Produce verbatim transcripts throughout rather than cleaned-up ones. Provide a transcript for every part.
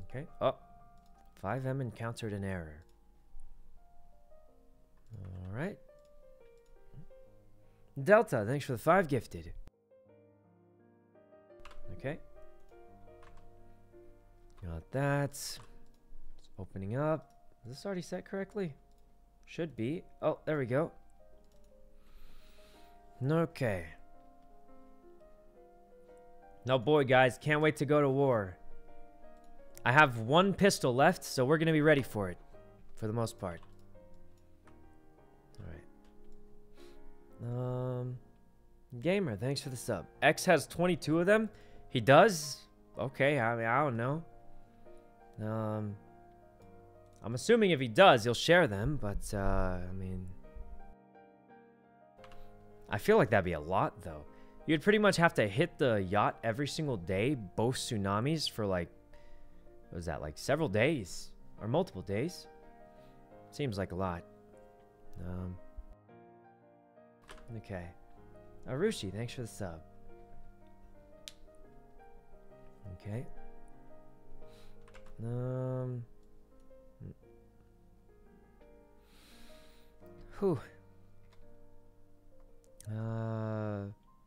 Okay. Oh. five M encountered an error. Alright. Delta, thanks for the five gifted. Okay. Got that. It's opening up. Is this already set correctly? Should be. Oh, there we go. Okay. No boy, guys. Can't wait to go to war. I have one pistol left, so we're going to be ready for it. For the most part. Alright. Um, Gamer, thanks for the sub. X has twenty-two of them? He does? Okay, I mean, I don't know. Um, I'm assuming if he does, he'll share them, but, uh, I mean... I feel like that'd be a lot, though. You'd pretty much have to hit the yacht every single day, both tsunamis, for, like... What was that, like, several days? Or multiple days? Seems like a lot. Um... Okay. Arushi, thanks for the sub. Okay. Um. Whew. Uh.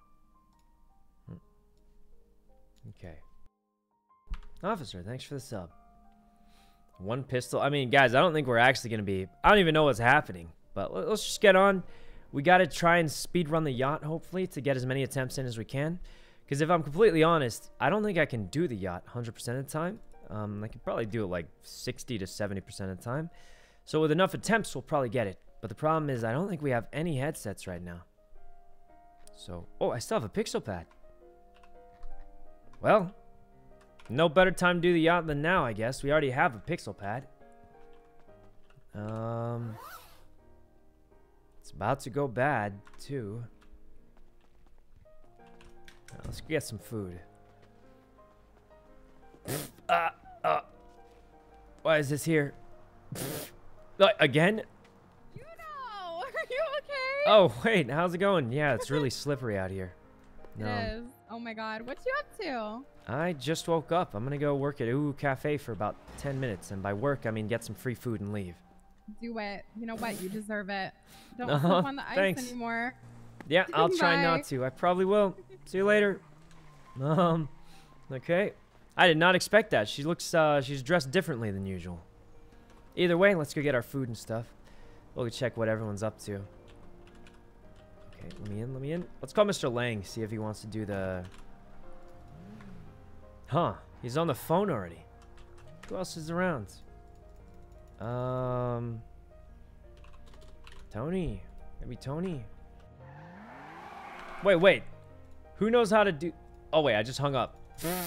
Okay. Officer, thanks for the sub. One pistol. I mean, guys, I don't think we're actually going to be... I don't even know what's happening. But let's just get on. We got to try and speed run the yacht, hopefully, to get as many attempts in as we can. Because if I'm completely honest, I don't think I can do the yacht one hundred percent of the time. Um, I could probably do it like sixty to seventy percent of the time. So with enough attempts, we'll probably get it. But the problem is I don't think we have any headsets right now. So, oh, I still have a pixel pad. Well, no better time to do the yacht than now, I guess. We already have a pixel pad. Um... It's about to go bad, too. Now, let's get some food. uh, uh, why is this here? uh, again? You know! Are you okay? Oh, wait. How's it going? Yeah, it's really slippery out here. It Um, is. Oh my god. What you up to? I just woke up. I'm going to go work at Ooh Cafe for about ten minutes. And by work, I mean get some free food and leave. Do it. You know what? You deserve it. Don't Uh-huh. slip on the ice Thanks. anymore. Yeah, I'll try Bye. not to. I probably will. See you later. Um, okay. I did not expect that. She looks, uh, she's dressed differently than usual. Either way, let's go get our food and stuff. We'll check what everyone's up to. Okay, let me in, let me in. Let's call Mister Lang, see if he wants to do the... Huh, he's on the phone already. Who else is around? Um... Tony. Maybe Tony. Wait, wait. Who knows how to do... Oh, wait, I just hung up.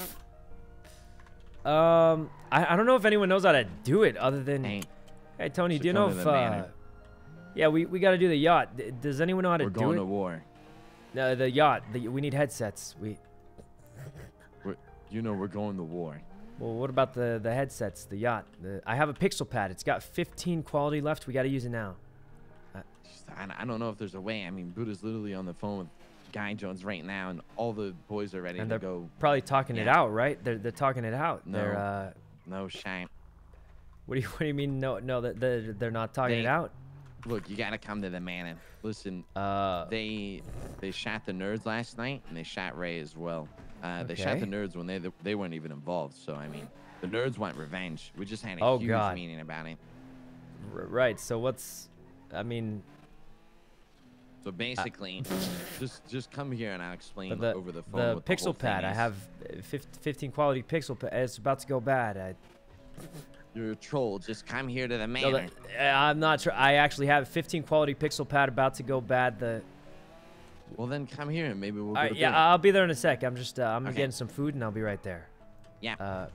um, I, I don't know if anyone knows how to do it other than... Hey, hey Tony, do you know if... Uh, yeah, we, we got to do the yacht. D does anyone know how to We're do going it? to war. No, the yacht. The, we need headsets. We... We're, you know we're going to war. Well, what about the, the headsets, the yacht? The, I have a pixel pad. It's got fifteen quality left. We got to use it now. Uh, I, I don't know if there's a way. I mean, Buddha's literally on the phone with Guy Jones right now, and all the boys are ready and to they're go. probably talking yeah. it out, right? They're, they're talking it out. No, they're, uh, no shame. What do you What do you mean? No, no, that they're, they're not talking They, it out. Look, you gotta come to the man and listen. Uh, they they shot the nerds last night, and they shot Ray as well. Uh, They Okay. shot the nerds when they they weren't even involved. So I mean, the nerds want revenge. We just had a Oh, huge God. meeting about it. R right. So what's? I mean, So basically, just just come here and I'll explain but the over the phone. the what the whole pixel pad. thing I is. have uh, fif- fifteen quality pixel pad. It's about to go bad. I, You're a troll. Just come here to the man. no, that, uh, I'm not sure. I actually have fifteen quality pixel pad about to go bad. The Well, then come here and maybe we'll go All right, to yeah, bed. I'll be there in a sec. I'm just, uh, I'm Okay. getting some food and I'll be right there. Yeah. Uh,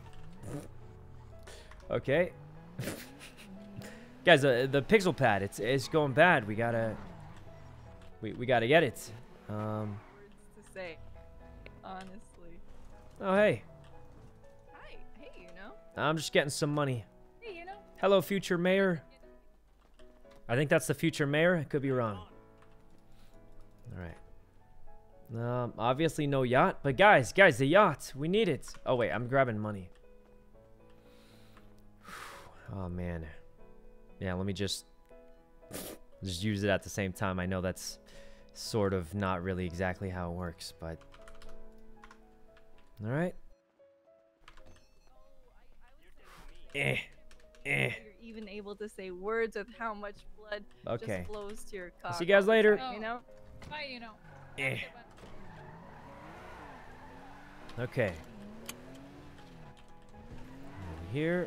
okay. Guys, uh, the pixel pad, it's it's going bad. We gotta, we we gotta get it. Um. Words to say, honestly. Oh hey, Hi, hey, you know. I'm just getting some money. Hey, you know. Hello, future mayor. I think that's the future mayor. I could be wrong. All right. Um, obviously no yacht, but guys, guys, the yacht, we need it. Oh wait, I'm grabbing money. Oh, man. Yeah, let me just... Just use it at the same time. I know that's sort of not really exactly how it works, but... Alright. Eh. Eh. You're even able to say words with how much blood Okay. just flows to your cock. See you guys all the later. time, you know? Bye, you know. Eh. Okay. Over here.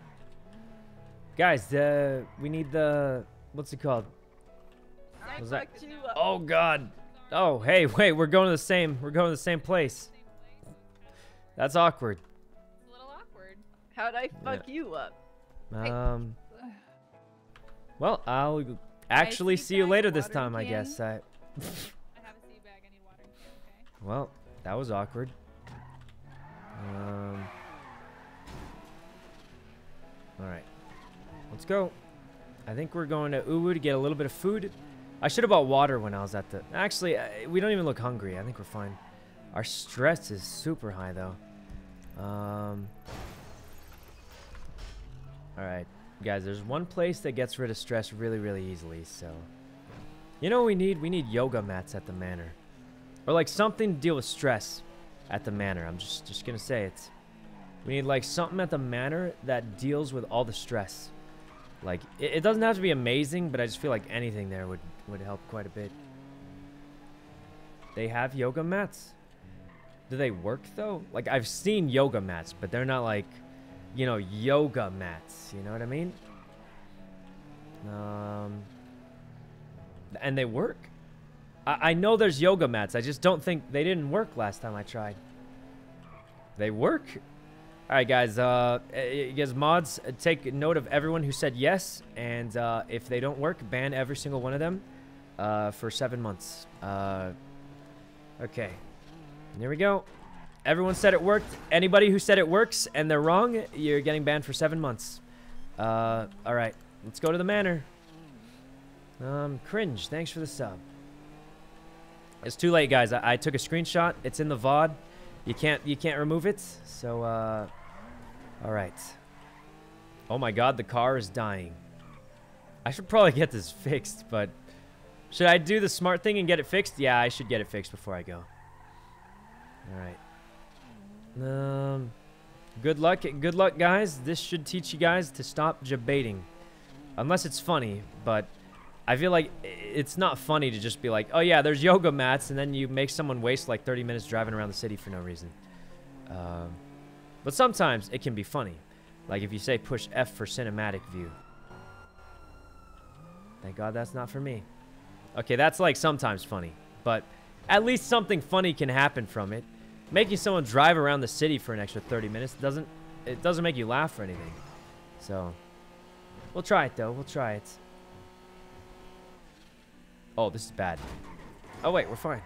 Guys, uh, we need the... What's it called? I Was that- fucked you up. Oh, God. Oh, hey, wait. We're going to the same... We're going to the same place. That's awkward. It's a little awkward. How'd I fuck you up? Um... Well, I'll actually see see you bag, later this watering time, I can. guess. I... I have a sea bag. I need watering can, okay? Well, that was awkward. Um... Alright. Let's go. I think we're going to Uwu to get a little bit of food. I should have bought water when I was at the... Actually, uh, we don't even look hungry. I think we're fine. Our stress is super high, though. Um... Alright. Guys, there's one place that gets rid of stress really, really easily, so... You know what we need? We need yoga mats at the manor. Or, like, something to deal with stress at the manor. I'm just, just gonna say it. We need, like, something at the manor that deals with all the stress. Like, it, it doesn't have to be amazing, but I just feel like anything there would, would help quite a bit. They have yoga mats? Do they work, though? Like, I've seen yoga mats, but they're not, like, you know, yoga mats. You know what I mean? Um, and they work? I, I know there's yoga mats. I just don't think... They didn't work last time I tried. They work? Alright, guys. Uh, you guys, mods, take note of everyone who said yes. And uh, if they don't work, ban every single one of them uh, for seven months. Uh, okay. There we go. Everyone said it worked. Anybody who said it works and they're wrong, you're getting banned for seven months. Uh, alright. Let's go to the manor. Um, Cringe, thanks for the sub. It's too late, guys. I, I took a screenshot. It's in the V O D. You can't you can't remove it. So uh all right. Oh my god, the car is dying. I should probably get this fixed, but should I do the smart thing and get it fixed? Yeah, I should get it fixed before I go. All right. Um good luck. Good luck, guys. This should teach you guys to stop debating. Unless it's funny, but I feel like it's not funny to just be like, oh yeah, there's yoga mats, and then you make someone waste like thirty minutes driving around the city for no reason. Um, but sometimes it can be funny. Like if you say push F for cinematic view. Thank God that's not for me. Okay, that's like sometimes funny. But at least something funny can happen from it. Making someone drive around the city for an extra thirty minutes doesn't, it doesn't make you laugh or anything. So, we'll try it though, we'll try it. Oh, this is bad. Oh, wait, we're fine.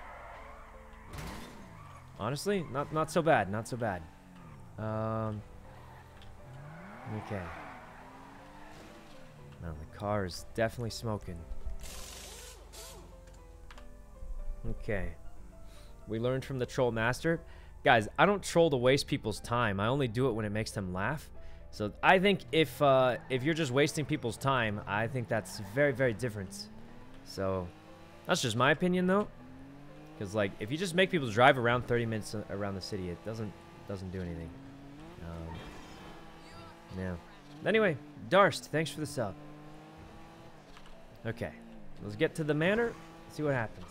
Honestly, not not so bad. Not so bad. Um. Okay. Now, the car is definitely smoking. Okay. We learned from the troll master. Guys, I don't troll to waste people's time. I only do it when it makes them laugh. So, I think if, uh, if you're just wasting people's time, I think that's very, very different. So, that's just my opinion, though. Because, like, if you just make people drive around thirty minutes around the city, it doesn't doesn't do anything. Um, yeah. Anyway, Darst, thanks for the sub. Okay. Let's get to the manor. See what happens.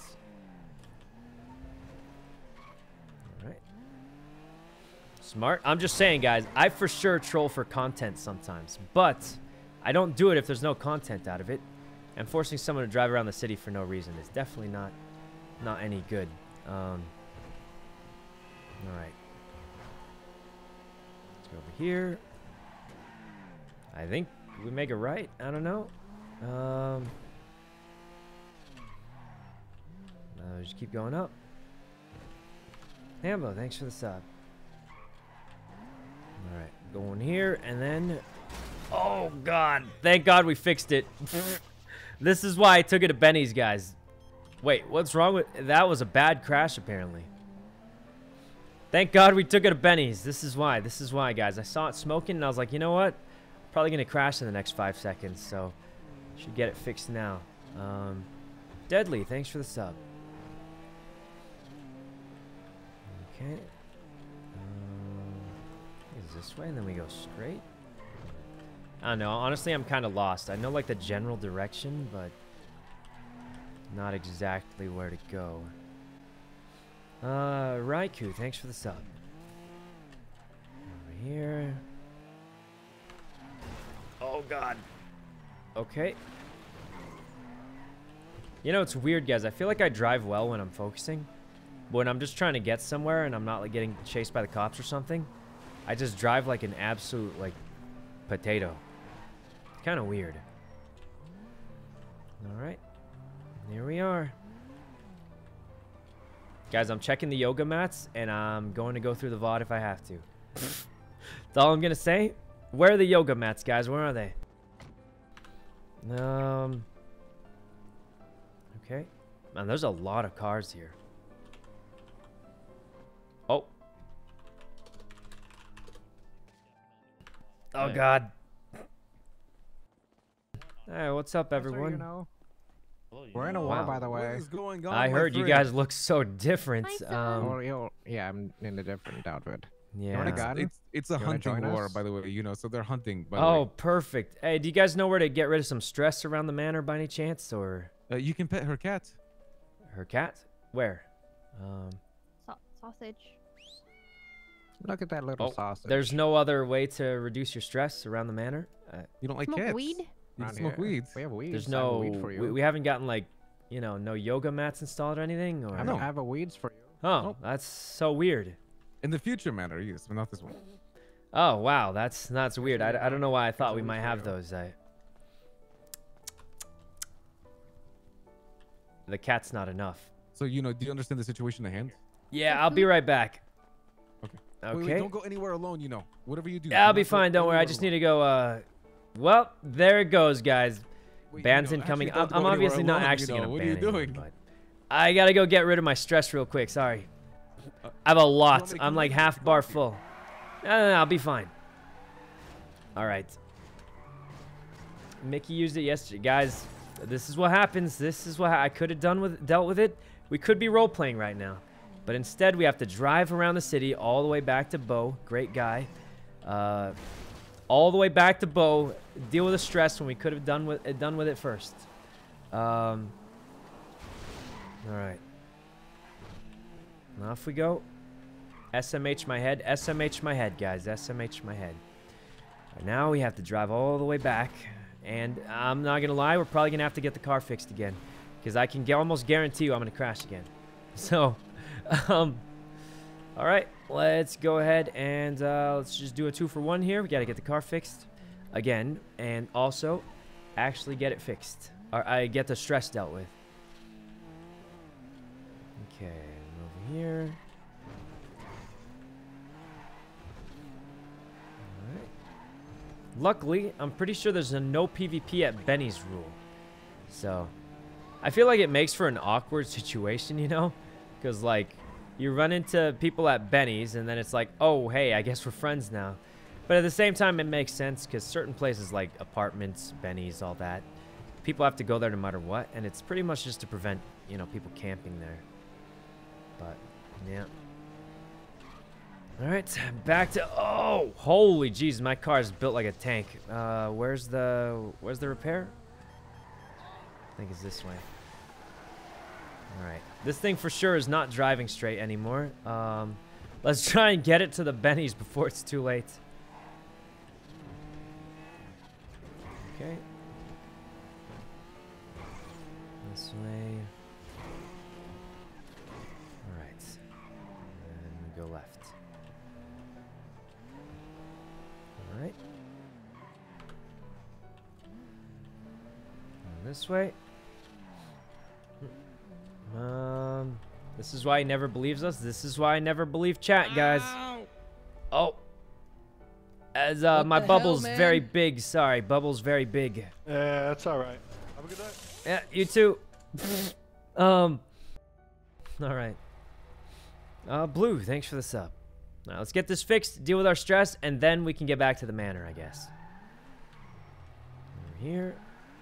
Alright. Smart. I'm just saying, guys, I for sure troll for content sometimes. But I don't do it if there's no content out of it. And forcing someone to drive around the city for no reason is definitely not not any good. Um, Alright. Let's go over here. I think we make it right. I don't know. Um, uh, just keep going up. Hambo, thanks for the sub. Alright, going here, and then... Oh, God. Thank God we fixed it. This is why I took it to Benny's, guys. Wait, what's wrong with... That was a bad crash, apparently. Thank God we took it to Benny's. This is why. This is why, guys. I saw it smoking, and I was like, you know what? probably gonna crash in the next five seconds, so should get it fixed now. Um, Deadly, thanks for the sub. Okay. Um, is this way, and then we go straight? I don't know. Honestly, I'm kind of lost. I know like the general direction, but not exactly where to go. Uh, Raikou, thanks for the sub. Over here. Oh God. Okay. You know, it's weird, guys. I feel like I drive well when I'm focusing. But when I'm just trying to get somewhere and I'm not like getting chased by the cops or something, I just drive like an absolute like potato. Kind of weird. All right. Here we are. Guys, I'm checking the yoga mats and I'm going to go through the V O D if I have to. That's all I'm going to say. Where are the yoga mats, guys? Where are they? Um. Okay. Man, there's a lot of cars here. Oh. Oh, God. Hey, what's up, everyone? You know. We're in a war, Wow. by the way. What is going on, I my heard you friend? guys look so different. Hi, son. Um, Oh, you- yeah, I'm in a different outfit. yeah. wanna It's, gun? it's, it's a You wanna hunting join war, us? by the way, you know, so they're hunting. By the Oh, way. perfect. Hey, do you guys know where to get rid of some stress around the manor by any chance? Or Uh, you can pet her cat. her cat? Where? Um, Sa- sausage. Look at that little oh, sausage. there's no other way to reduce your stress around the manor? Uh, You don't like Smoke cats? weed? You can Around smoke here. weeds. We have weeds. there's I have a no... weed for you. We, we haven't gotten, like, you know, no yoga mats installed or anything? Or... I don't have a weeds for you. Oh, Nope. that's so weird. In the future, matter, yes, but not this one. Oh, wow. That's that's weird. I, I don't know why I thought we weed might for have you. those. I... The cat's not enough. So, you know, do you understand the situation at hand? Yeah, I'll be right back. Okay. Okay. Wait, wait, don't go anywhere alone, you know. Whatever you do. Yeah, I'll do be not go fine. Don't worry. I anywhere just alone. need to go. Uh, well, there it goes, guys. Wait, Ban's you know, incoming. actually I'm, don't I'm go anywhere obviously not alone, actually you know. gonna What ban are you anyone, doing? but I gotta go get rid of my stress real quick. Sorry. I have a lot. me to I'm come like with you? half Come bar with you. full. No, no, no, I'll be fine. All right. Mickey used it yesterday, guys. This is what happens. This is what ha I could have done with dealt with it. We could be role playing right now, but instead we have to drive around the city all the way back to Bo. Great guy. Uh, all the way back to Bo. Deal with the stress when we could have done with done with it first. Um. All right. Now off we go. S M H my head. S M H my head, guys. S M H my head. Right, now we have to drive all the way back. And I'm not going to lie. We're probably going to have to get the car fixed again. Because I can gu- almost guarantee you I'm going to crash again. So, um, all right. Let's go ahead and uh, let's just do a two for one here. We got to get the car fixed again. And also actually get it fixed. Or I get the stress dealt with. Okay. Over here. Luckily, I'm pretty sure there's a no PvP at Benny's rule. So, I feel like it makes for an awkward situation, you know? Because, like, you run into people at Benny's, and then it's like, oh, hey, I guess we're friends now. But at the same time, it makes sense, because certain places like apartments, Benny's, all that, people have to go there no matter what, and it's pretty much just to prevent, you know, people camping there. But, yeah. All right, back to, oh, holy jeez, my car is built like a tank. Uh, where's the, where's the repair? I think it's this way. All right, this thing for sure is not driving straight anymore. Um, let's try and get it to the Benny's before it's too late. Okay. This way. All right, and we go left. All right. And this way. Um, this is why he never believes us. This is why I never believe chat, guys. Oh. As uh, What my the hell, bubble's man? very big. Sorry, bubble's very big. Yeah, that's all right. Have a good day. Yeah, you too. um. All right. Uh, Blue, thanks for the sub. Now let's get this fixed, deal with our stress, and then we can get back to the manor, I guess. here.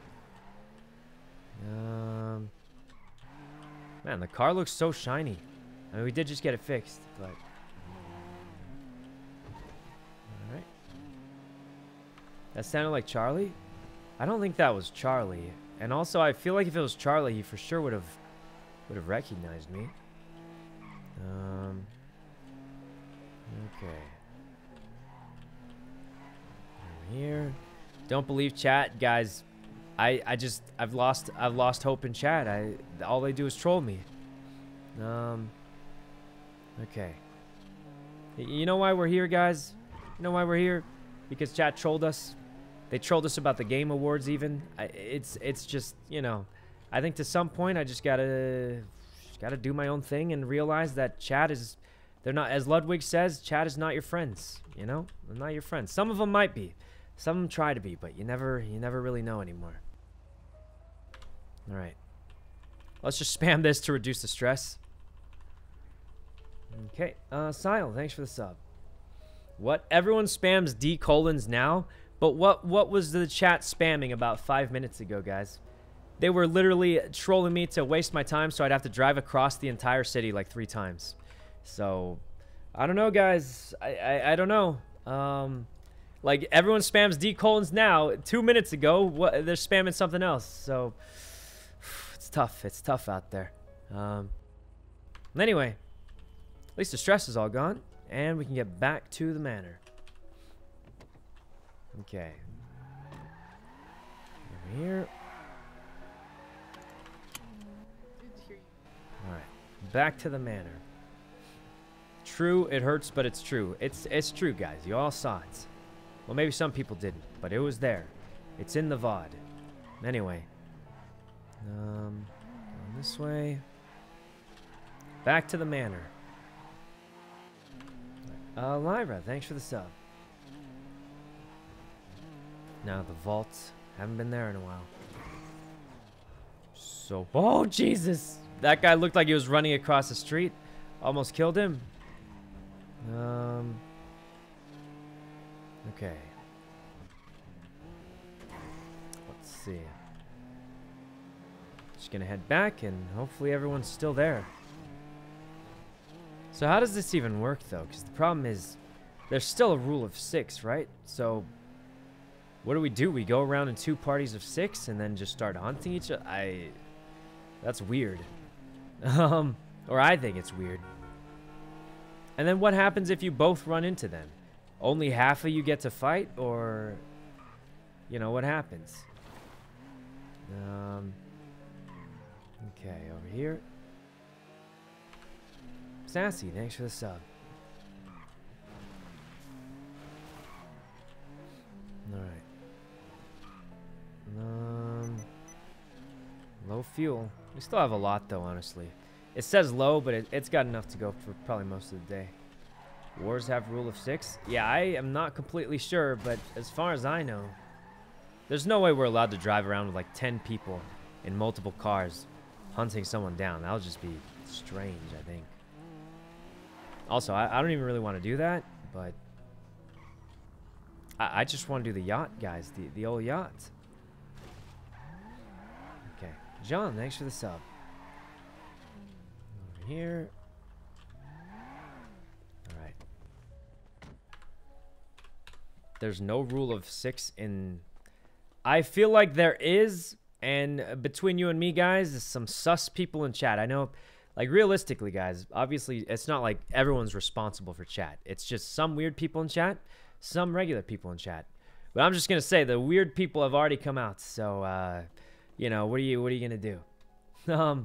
Um, man, the car looks so shiny. I mean, we did just get it fixed, but all right. That sounded like Charlie. I don't think that was Charlie. And also, I feel like if it was Charlie, he for sure would have would have recognized me. Um. Okay. Over here. Don't believe chat, guys. I I just I've lost I've lost hope in chat. I all they do is troll me. Um. Okay. Y- You know why we're here, guys? You know why we're here? Because chat trolled us. They trolled us about the game awards even. I, it's it's just, you know, I think to some point I just gotta just gotta do my own thing and realize that chat is, they're not, as Ludwig says, chat is not your friends. You know, they're not your friends. Some of them might be, some of them try to be, but you never you never really know anymore. All right, let's just spam this to reduce the stress. Okay, uh, Sile, thanks for the sub. What, everyone spams D colons now? But what what was the chat spamming about five minutes ago, guys? They were literally trolling me to waste my time, so I'd have to drive across the entire city like three times. So, I don't know, guys. I I, I don't know. Um, like everyone spams D colons now. Two minutes ago, what they're spamming something else. So, it's tough. It's tough out there. Um, anyway, at least the stress is all gone, and we can get back to the manor. Okay. Over here. Alright. Back to the manor. True, it hurts, but it's true. It's it's true, guys. You all saw it. Well, maybe some people didn't, but it was there. It's in the V O D. Anyway. Um, going this way. Back to the manor. Uh, Lyra, thanks for the sub. Now the vault, haven't been there in a while. So, oh Jesus! That guy looked like he was running across the street. Almost killed him. Um. Okay. Let's see. Just gonna head back and hopefully everyone's still there. So how does this even work though? Because the problem is, there's still a rule of six, right? So. What do we do? We go around in two parties of six and then just start hunting each other? I... That's weird. Um, or I think it's weird. And then what happens if you both run into them? Only half of you get to fight? Or... You know, what happens? Um... Okay, over here. Sassy, thanks for the sub. Alright. Um, low fuel. We still have a lot though, honestly. It says low, but it, it's got enough to go for probably most of the day. Wars have rule of six? Yeah, I am not completely sure, but as far as I know, there's no way we're allowed to drive around with like ten people in multiple cars hunting someone down. That would just be strange, I think. Also, I, I don't even really want to do that, but I, I just want to do the yacht, guys. The, the old yacht. Okay. John, thanks for the sub. Over here. Alright. There's no rule of six in... I feel like there is, and between you and me, guys, there's some sus people in chat. I know, like, realistically, guys, obviously, it's not like everyone's responsible for chat. It's just some weird people in chat, some regular people in chat. But I'm just going to say, the weird people have already come out, so, uh... you know, what are you what are you gonna do? um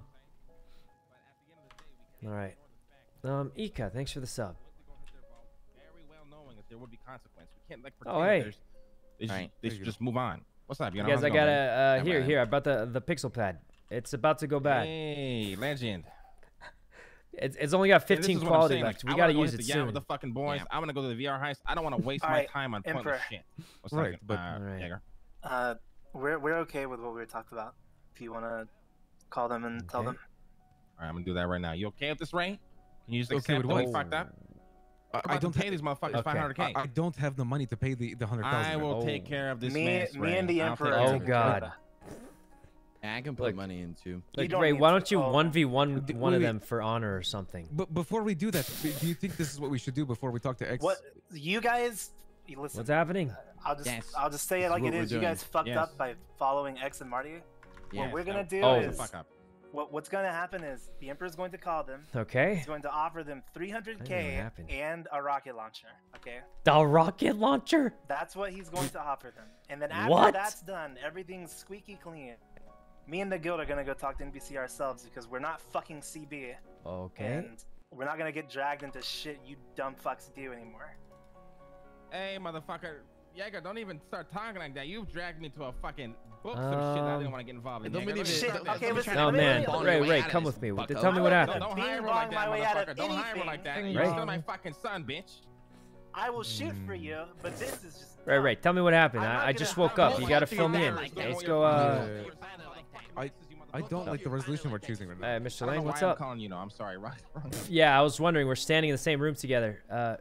Alright. Um Ika, thanks for the sub. Very well knowing that there would be consequence. We can't like Oh hey. There's, they should, Right. they should just move on. What's up? You know, Guys, I got a uh here, man. here, I brought the the pixel pad. It's about to go bad. Hey, legend. It's it's only got And this fifteen is what I'm quality saying, left. like, We I gotta wanna go use hit it the yacht soon. with the fucking boys. Yeah. I want to go to the V R heist. I don't want to waste my Alright, time on pointless Emperor. shit. What's Right, up, but- uh, Alright. Jaeger? Uh, we're we're okay with what we were talking about. If you want to call them and tell Okay. them. All right, I'm gonna do that right now. You okay with this, Ray? Can you just Okay accept with that we what? fucked up? I, I don't pay these motherfuckers Okay. five hundred K. I, I don't have the money to pay the the hundred thousand. I will Oh. take care of this Me- man. me Spray. and the I'll Emperor take are care Oh of it. God. I can put Look. money into. You Like, don't Ray, need why to- don't you oh. one v one D- one of wait, them for honor or something? But before we do that, do you think this is what we should do before we talk to X? What you guys? You listen. What's happening? I'll just Yes. I'll just say This it is like what it we're is. You doing. guys fucked Yes. up by following X and Marty. Yes, What we're gonna that- do Oh. is Fuck up. what what's gonna happen is the Emperor's going to call them. Okay. He's going to offer them three hundred I didn't know what K happened. and a rocket launcher. Okay, The rocket launcher? that's what he's going to offer them. And then after What? that's done, everything's squeaky clean. Me and the guild are gonna go talk to N B C ourselves because we're not fucking C B. Okay. And we're not gonna get dragged into shit you dumb fucks do anymore. Hey, motherfucker. Jaeger, don't even start talking like that. You've dragged me to a fucking book some shit I Um, didn't want to get involved in. Don't Jaeger. believe Don't it. start Shit, that. okay, Don't listen, try No to let me- man, let me- Ray, way Ray, out of come this with me. bucko. Tell me what I Don't, will happened. don't Bing hire me bong like my that, way out of motherfucker. Don't hire me like that. anything. You're Right. still my fucking son, bitch. I will shoot for Hmm. you, but this is just. Ray, Ray, tell me what happened. I'm not I, I gonna- just I'm woke not up. You gonna gotta fuck fill me you in. down like that. Let's go. Uh, I I don't like the resolution we're choosing right now. uh, Mister I don't Lane, know what's why I'm up? calling you. No, I'm sorry. Wrong. wrong. Yeah, I was wondering. We're standing in the same room together. Uh,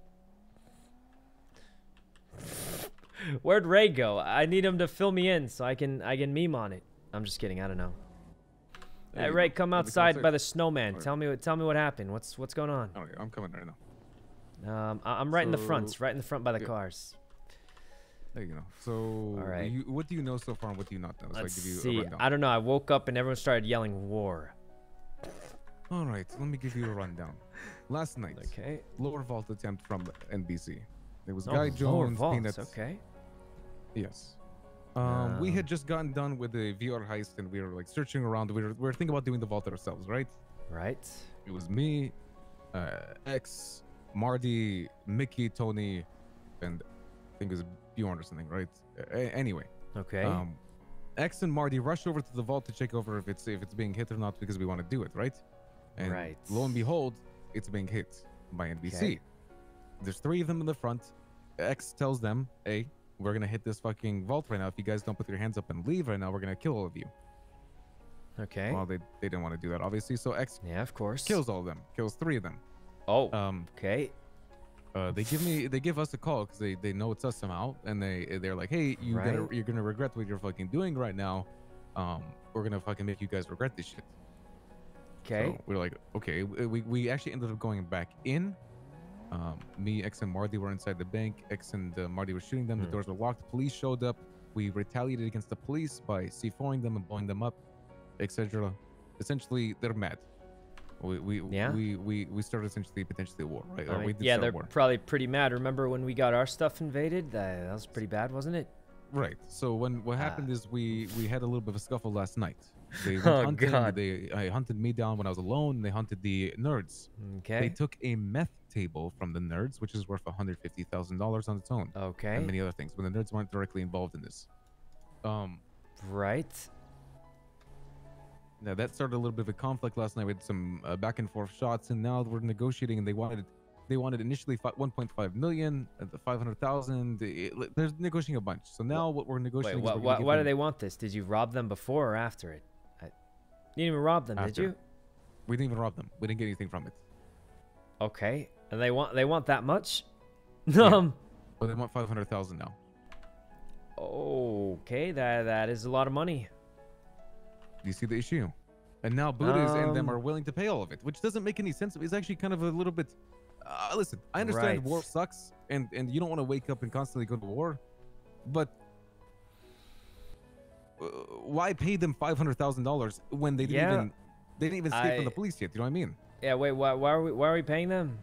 where'd Ray go? I need him to fill me in so I can I can meme on it. I'm just kidding. I don't know. There Hey, you Ray, go. come Let me outside come by the snowman. Alright. Tell me what tell me what happened. What's what's going on? Alright, I'm coming right now. Um, I, I'm right in the front. So- Right in the front by the yeah. cars. There you go. So, Alright. you, what do you know so far and what do you not know? So Let's I give you a see. rundown. I don't know. I woke up and everyone started yelling war. All right, let me give you a rundown. Last night, Okay. lower vault attempt from N B C. There was Oh, Guy lower Jones, vaults, Peanuts. Okay. Yes. Um, we Um, had just gotten done with the V R heist, and we were like searching around. We were, we were thinking about doing the vault ourselves, right? Right. It was me, uh, X, Marty, Mickey, Tony, and I think it was Bjorn or something, right? Uh, a- anyway, Okay. um, X and Marty rush over to the vault to check over if it's if it's being hit or not because we want to do it, right? And Right. lo and behold, it's being hit by N B C. Okay. There's three of them in the front. X tells them, "Hey, we're gonna hit this fucking vault right now. If you guys don't put your hands up and leave right now, we're gonna kill all of you." okay. Well, they they didn't want to do that, obviously. So X Yeah, of course. kills all of them. Kills three of them. Oh. Um, okay. uh, they give me they give us a call because they, they know it's us somehow, and they they're like, "Hey, you gotta Right. you're gonna regret what you're fucking doing right now. Um, we're gonna fucking make you guys regret this shit." Okay. So we're like, okay. We we actually ended up going back in. Um, me, X, and Marty were inside the bank. X and uh, Marty were shooting them. The Hmm. doors were locked. Police showed up. We retaliated against the police by C four-ing them and blowing them up, et cetera. Essentially, they're mad. We we, Yeah. we we we started essentially potentially a war, right? I Or mean, we did yeah, start they're a war. probably pretty mad. Remember when we got our stuff invaded? That, that was pretty bad, wasn't it? Right. So when what happened Ah. is we we had a little bit of a scuffle last night. They went Oh, hunting. God. They I hunted me down when I was alone. And they hunted the nerds. Okay. They took a meth table from the nerds, which is worth one hundred fifty thousand dollars on its own, okay. and many other things. But the nerds weren't directly involved in this. Um, Right. now that started a little bit of a conflict last night with some uh, back and forth shots, and now we're negotiating, and they wanted they wanted initially one point five million, uh, the five hundred thousand. They're negotiating a bunch. So now what we're Wait, negotiating. wha is we're wha gonna give why do them- they want this? Did you rob them before or after it? I, you didn't even rob them, After. did you? We didn't even rob them. We didn't get anything from it. Okay. And they want they want that much? Yeah. Um. But they want five hundred thousand now. Okay, that that is a lot of money. Do you see the issue? And now Buddhas and them Um, are willing to pay all of it, which doesn't make any sense. It's actually kind of a little bit. Uh, listen, I understand Right. war sucks, and and you don't want to wake up and constantly go to war, but uh, why pay them five hundred thousand dollars when they didn't Yeah, even they didn't even escape from the I- police yet? You know what I mean? Yeah. Wait. Why why are we why are we paying them?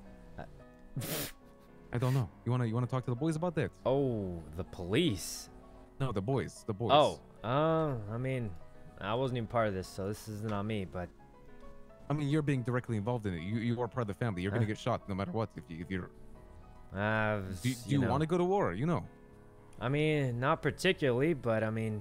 I don't know. You wanna you wanna talk to the boys about that? Oh, the police. No, the boys, the boys. Oh. Uh. I mean, I wasn't even part of this, so this isn't on me. But I mean, you're being directly involved in it. You you are part of the family. You're gonna Huh? get shot no matter what. If you if you're uh, do, do you, know. want to go to war? You know. I mean, not particularly, but I mean,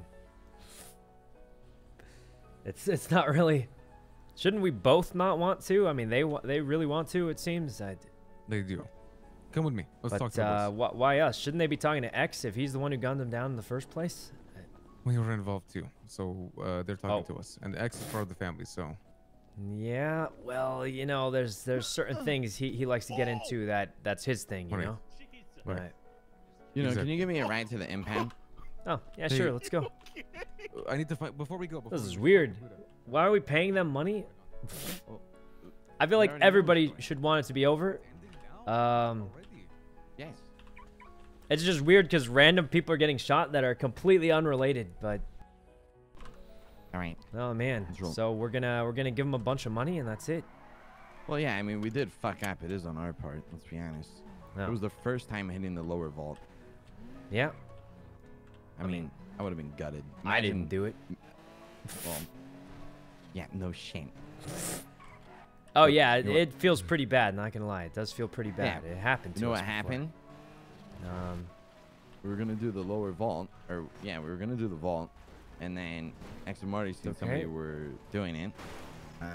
it's it's not really. Shouldn't we both not want to? I mean, they wa- they really want to. It seems. I, They do. Come with me. Let's talk but to uh, the boys. wh- why us? Shouldn't they be talking to X if he's the one who gunned them down in the first place? We were involved too, so uh, they're talking Oh. to us, and X is part of the family. So Yeah, well, you know, there's there's certain things he, he likes to get into that that's his thing, you Right. know? Right. Right. You know, Exactly. can you give me a ride to the impound? Oh, yeah, Hey. sure, let's go. I need to find before we go. Before This we is go, weird. Buddha. Why are we paying them money? Oh, I feel we like already know everybody what's going. should want it to be over. Um, Already. Yes. it's just weird because random people are getting shot that are completely unrelated. But All right. oh man, Let's roll. so we're gonna we're gonna give them a bunch of money and that's it. Well, yeah. I mean, we did fuck up. It is on our part. Let's be honest. No. It was the first time hitting the lower vault. Yeah, I mean, I would have been gutted. I didn't Imagine- do it. Well, yeah, no shame. Oh yeah, it, you know what- it feels pretty bad. Not gonna lie, it does feel pretty Yeah. bad. It happened to You know us what before. happened? Um, We were gonna do the lower vault, or yeah, we were gonna do the vault, and then X and Marty seen somebody Okay. were doing it, uh,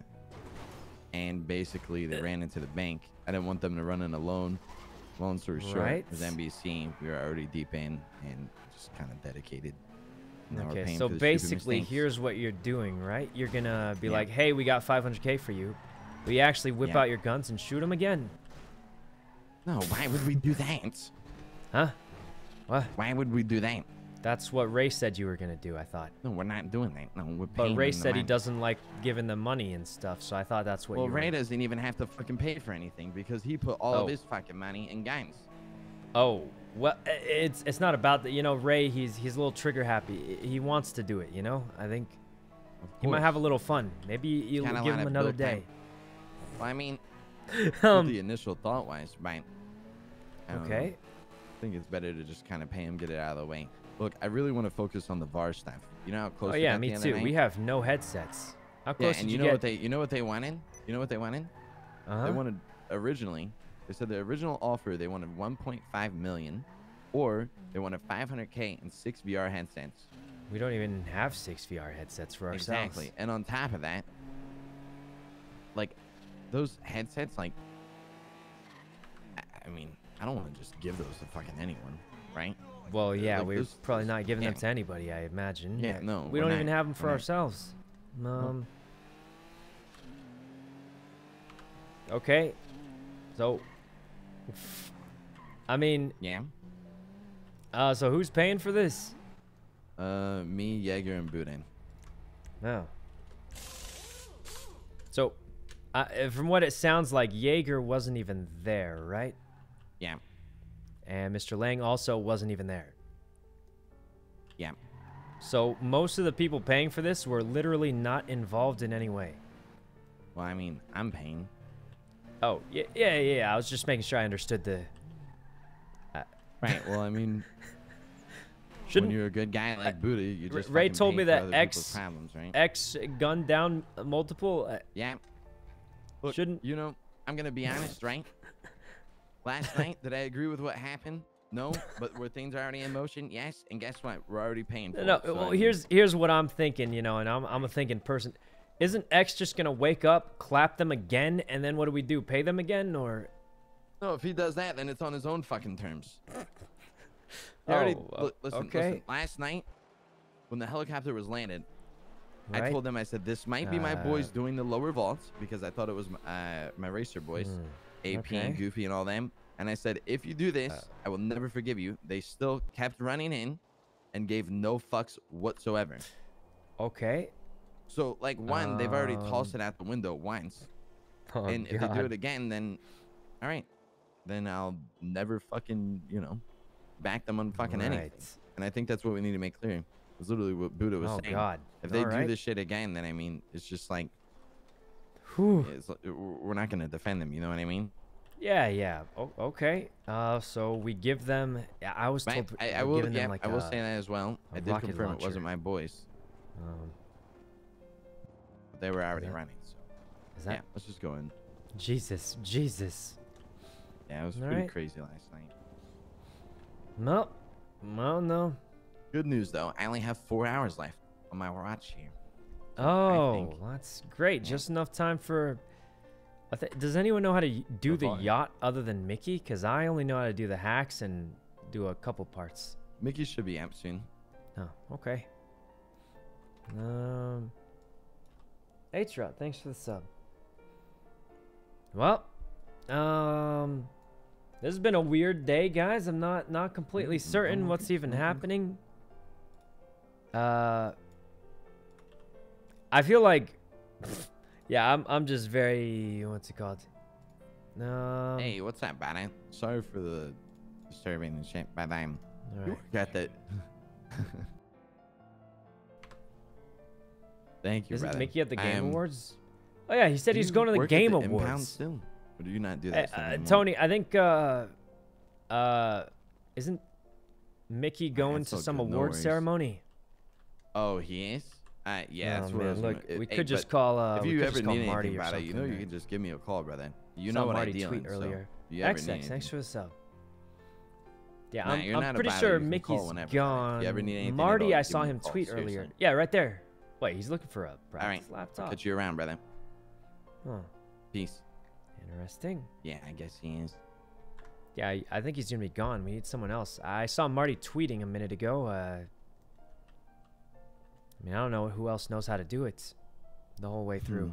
and basically they ran into the bank. I didn't want them to run in alone. Long story short, Right. it was N B C. We were already deep in and just kind of dedicated. Now we're okay, paying so for the stupid basically, mistakes. here's what you're doing, right? You're gonna be Yeah. like, "Hey, we got five hundred K for you." But you actually whip Yeah. out your guns and shoot them again, No, why would we do that? huh? What? Why would we do that? That's what Ray said you were gonna do. I thought. No, we're not doing that. No, we're But paying Ray them the said he money. doesn't like giving them money and stuff, so I thought that's what Well, you were. Ray doesn't even have to fucking pay for anything because he put all Oh. of his fucking money in games. Oh, well, i- it's it's not about that. You know, Ray, he's he's a little trigger happy. He wants to do it. You know, I think Of he might have a course. little fun. Maybe you'll Kinda give wanna him another build day. Well, I mean, um, the initial thought wise, right? I don't know. okay. I think it's better to just kind of pay him, get it out of the way. Look, I really want to focus on the V A R stuff. You know how close Oh we yeah, got me the other too. night? We have no headsets. How Yeah, close and did you you, know get? what they, you know what they wanted? You know what they wanted? uh-huh. They wanted originally. They said the original offer they wanted one point five million, or they wanted five hundred K and six V R headsets. We don't even have six V R headsets for ourselves. Exactly. And on top of that, like those headsets, like I, I mean, I don't want to just give those to fucking anyone, right? Well, yeah, like we're those- probably those- not giving them yeah. to anybody, I imagine. Yeah, but no, We we're don't even not. have them for We're not. ourselves. Um. Okay. So. I mean, Yeah. uh, so who's paying for this? Uh, me, Jaeger, and Boudin. No. So, uh, from what it sounds like, Jaeger wasn't even there, right? Yeah. And Mister Lang also wasn't even there. Yeah. So most of the people paying for this were literally not involved in any way. Well, I mean, I'm paying. Oh, yeah, yeah, yeah. I was just making sure I understood the. Right. Well, I mean, Shouldn't when you're a good guy like Buddha, you R- just Ray fucking told pay me for that other X- people's problems, right? X gun down multiple? Uh, Yeah. Look, Shouldn't- you know? I'm gonna be honest, right? Last night, did I agree with what happened? No, but were things already in motion? Yes. And guess what? We're already paying for no. it. so, Well, I mean, here's here's what I'm thinking, you know, and I'm I'm a thinking person. Isn't X just gonna wake up, clap them again, and then what do we do? Pay them again, or? No, if he does that, then it's on his own fucking terms. He already, Oh, li- listen, okay. listen, last night, when the helicopter was landed, I Right? told them, I said, this might be my boys Uh, doing the lower vaults because I thought it was m- uh, my racer boys, Hmm, A P and okay. Goofy and all them. And I said, if you do this, Uh. I will never forgive you. They still kept running in and gave no fucks whatsoever. Okay. So, like, one, they've already tossed Um, it out the window once. Oh, and if they do God. it again, then, all right. Then I'll never fucking, you know, back them on fucking anything. Right. And I think that's what we need to make clear. It's literally what Buddha was Oh saying. God. If they All do right. this shit again, then I mean, it's just like, Whew. it's, like, we're not gonna defend them. You know what I mean? Yeah, yeah. Oh, okay. Uh, so we give them. Yeah, I was Right? told I, I we're will. giving Yeah, them like I will a, say that as well. a I did rocket confirm it launcher. wasn't my boys. Um, But they were already that- running. So is that yeah, let's just go in. Jesus? Jesus. Yeah, it was All pretty right. crazy last night. No. No, no. Good news though, I only have four hours left on my watch here. I Oh, think- that's great. Just enough time for. I thi- Does anyone know how to y- do the fine. yacht other than Mickey? Because I only know how to do the hacks and do a couple parts. Mickey should be up soon. Oh, okay. Um. H-Rod, thanks for the sub. Well, um, this has been a weird day, guys. I'm not not completely certain what's even happening. Uh, I feel like, yeah, I'm I'm just very, what's it called? Um, Hey, what's up, buddy? Sorry for the disturbing and shit, but I'm all right. got that. Thank you, Isn't brother. Mickey at the Game I'm- Awards? Oh yeah, he said Do he's you going to the work at Game the impound Awards. still? Or do you not do Hey, that stuff uh, anymore? Tony, I think uh, uh, isn't Mickey going it's to all some good, no award worries. ceremony? Oh, he is. Uh, yeah, Oh, that's what I man, was look, gonna- we hey, could just but call. Uh, if we you could ever just call need Marty anything or about it, you know, something, you right? can just give me a call, brother. You Saw know what Marty I deal tweet in, earlier. So you ever X need X, thanks anything. for the sub. Yeah, Nah, I'm, you're I'm not pretty about it, sure you can call Mickey's whenever, brother. gone. If you ever need anything at Marty, all, I give saw me a him call, tweet earlier. seriously. Yeah, right there. Wait, he's looking for a All Brad's right, laptop. catch you around, brother. Huh. Peace. Interesting. Yeah, I guess he is. Yeah, I, I think he's gonna be gone. We need someone else. I saw Marty tweeting a minute ago. Uh, I mean, I don't know who else knows how to do it the whole way through.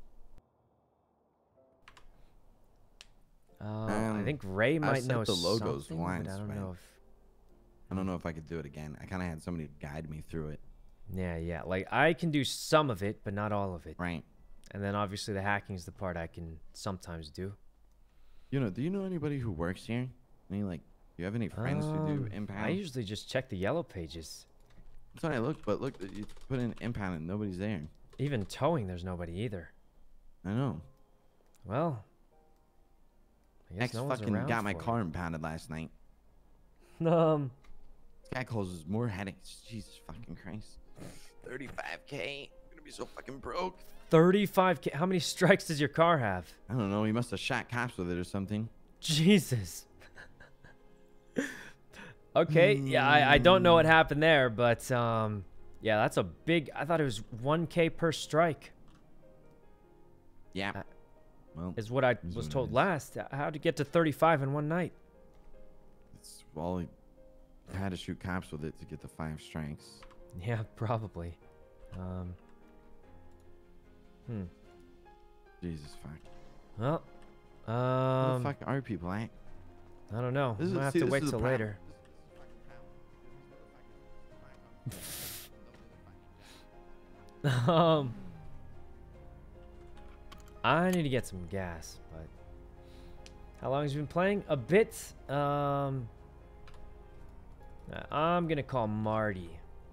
Hmm. Uh, I Um, think Ray I've might set know the logos something, once, but I don't man. know if. I don't know if I could do it again. I kind of had somebody guide me through it. Yeah, yeah. Like I can do some of it, but not all of it. Right. And then obviously the hacking is the part I can sometimes do. You know, do you know anybody who works here? Any like, do you have any friends who do Um, impound? I usually just check the yellow pages. That's what I look, but look, you put in impound and nobody's there. Even towing, there's nobody either. I know. Well, I guess X no one's fucking around got my for car impounded last night. it. Um, This guy causes more headaches. Jesus fucking Christ. thirty-five K. I'm gonna be so fucking broke. thirty-five K. How many strikes does your car have? I don't know. He must have shot cops with it or something. Jesus. Okay, yeah, I, I don't know what happened there, but um, yeah, that's a big. I thought it was one K per strike. Yeah. Uh, Well, Is what I is was what it told is. last. How'd it get to thirty-five in one night? it's well, he had to shoot cops with it to get the five strikes. Yeah, probably. Um. Hmm. Jesus fuck. Well, Where um, the fuck are people at? I don't know. This I'm is- gonna have see, to this wait is the till problem. later. um, I need to get some gas, but how long has you been playing? A bit. Um, I'm gonna call Marty.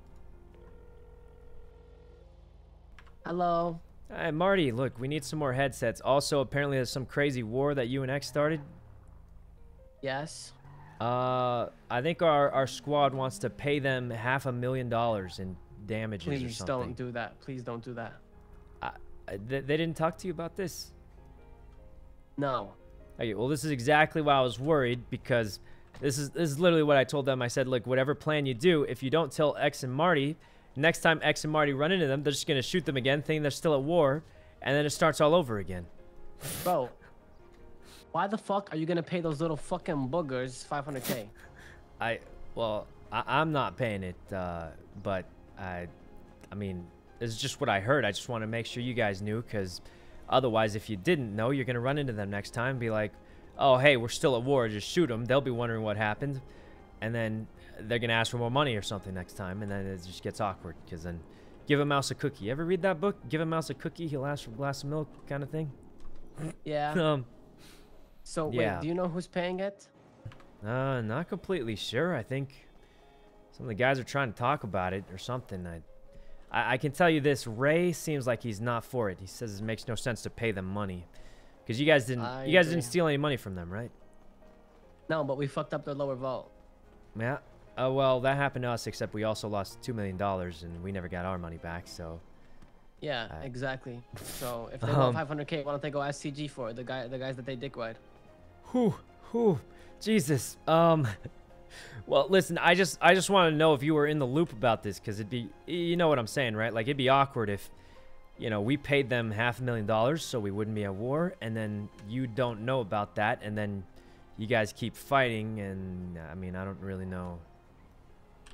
Hello. Hey, Marty, look, we need some more headsets. Also, apparently there's some crazy war that you and X started. Yes. Uh, I think our, our squad wants to pay them half a million dollars in damages or Please something. don't do that. Please don't do that. I, I- they, they didn't talk to you about this? No. Okay, well, this is exactly why I was worried, because this is this is literally what I told them. I said, look, whatever plan you do, if you don't tell X and Marty, next time X and Marty run into them, they're just going to shoot them again, thinking they're still at war, and then it starts all over again. Bro, why the fuck are you gonna pay those little fucking boogers five hundred K? I, well, I, I'm not paying it, uh, but I, I mean, it's just what I heard. I just want to make sure you guys knew, because otherwise, if you didn't know, you're going to run into them next time and be like, oh, hey, we're still at war, just shoot them. They'll be wondering what happened, and then they're going to ask for more money or something next time, and then it just gets awkward, because then give a mouse a cookie. You ever read that book? Give a mouse a cookie, he'll ask for a glass of milk kind of thing? Yeah. um, So wait, yeah. do you know who's paying it? Uh, not completely sure. I think some of the guys are trying to talk about it or something. I, I, I can tell you this: Ray seems like he's not for it. He says it makes no sense to pay them money, because you guys didn't. I you guys agree. didn't steal any money from them, right? No, but we fucked up their lower vault. Yeah. Oh well, that happened to us. Except we also lost two million dollars, and we never got our money back. So. Yeah, Uh, exactly. So if they um, want five hundred K, why don't they go ask C G for it? The guy, the guys that they dick ride. Whew, whew, Jesus. Um, well, listen, I just, I just want to know if you were in the loop about this, because it'd be, you know what I'm saying, right? Like, it'd be awkward if, you know, we paid them half a million dollars so we wouldn't be at war, and then you don't know about that, and then you guys keep fighting, and I mean, I don't really know.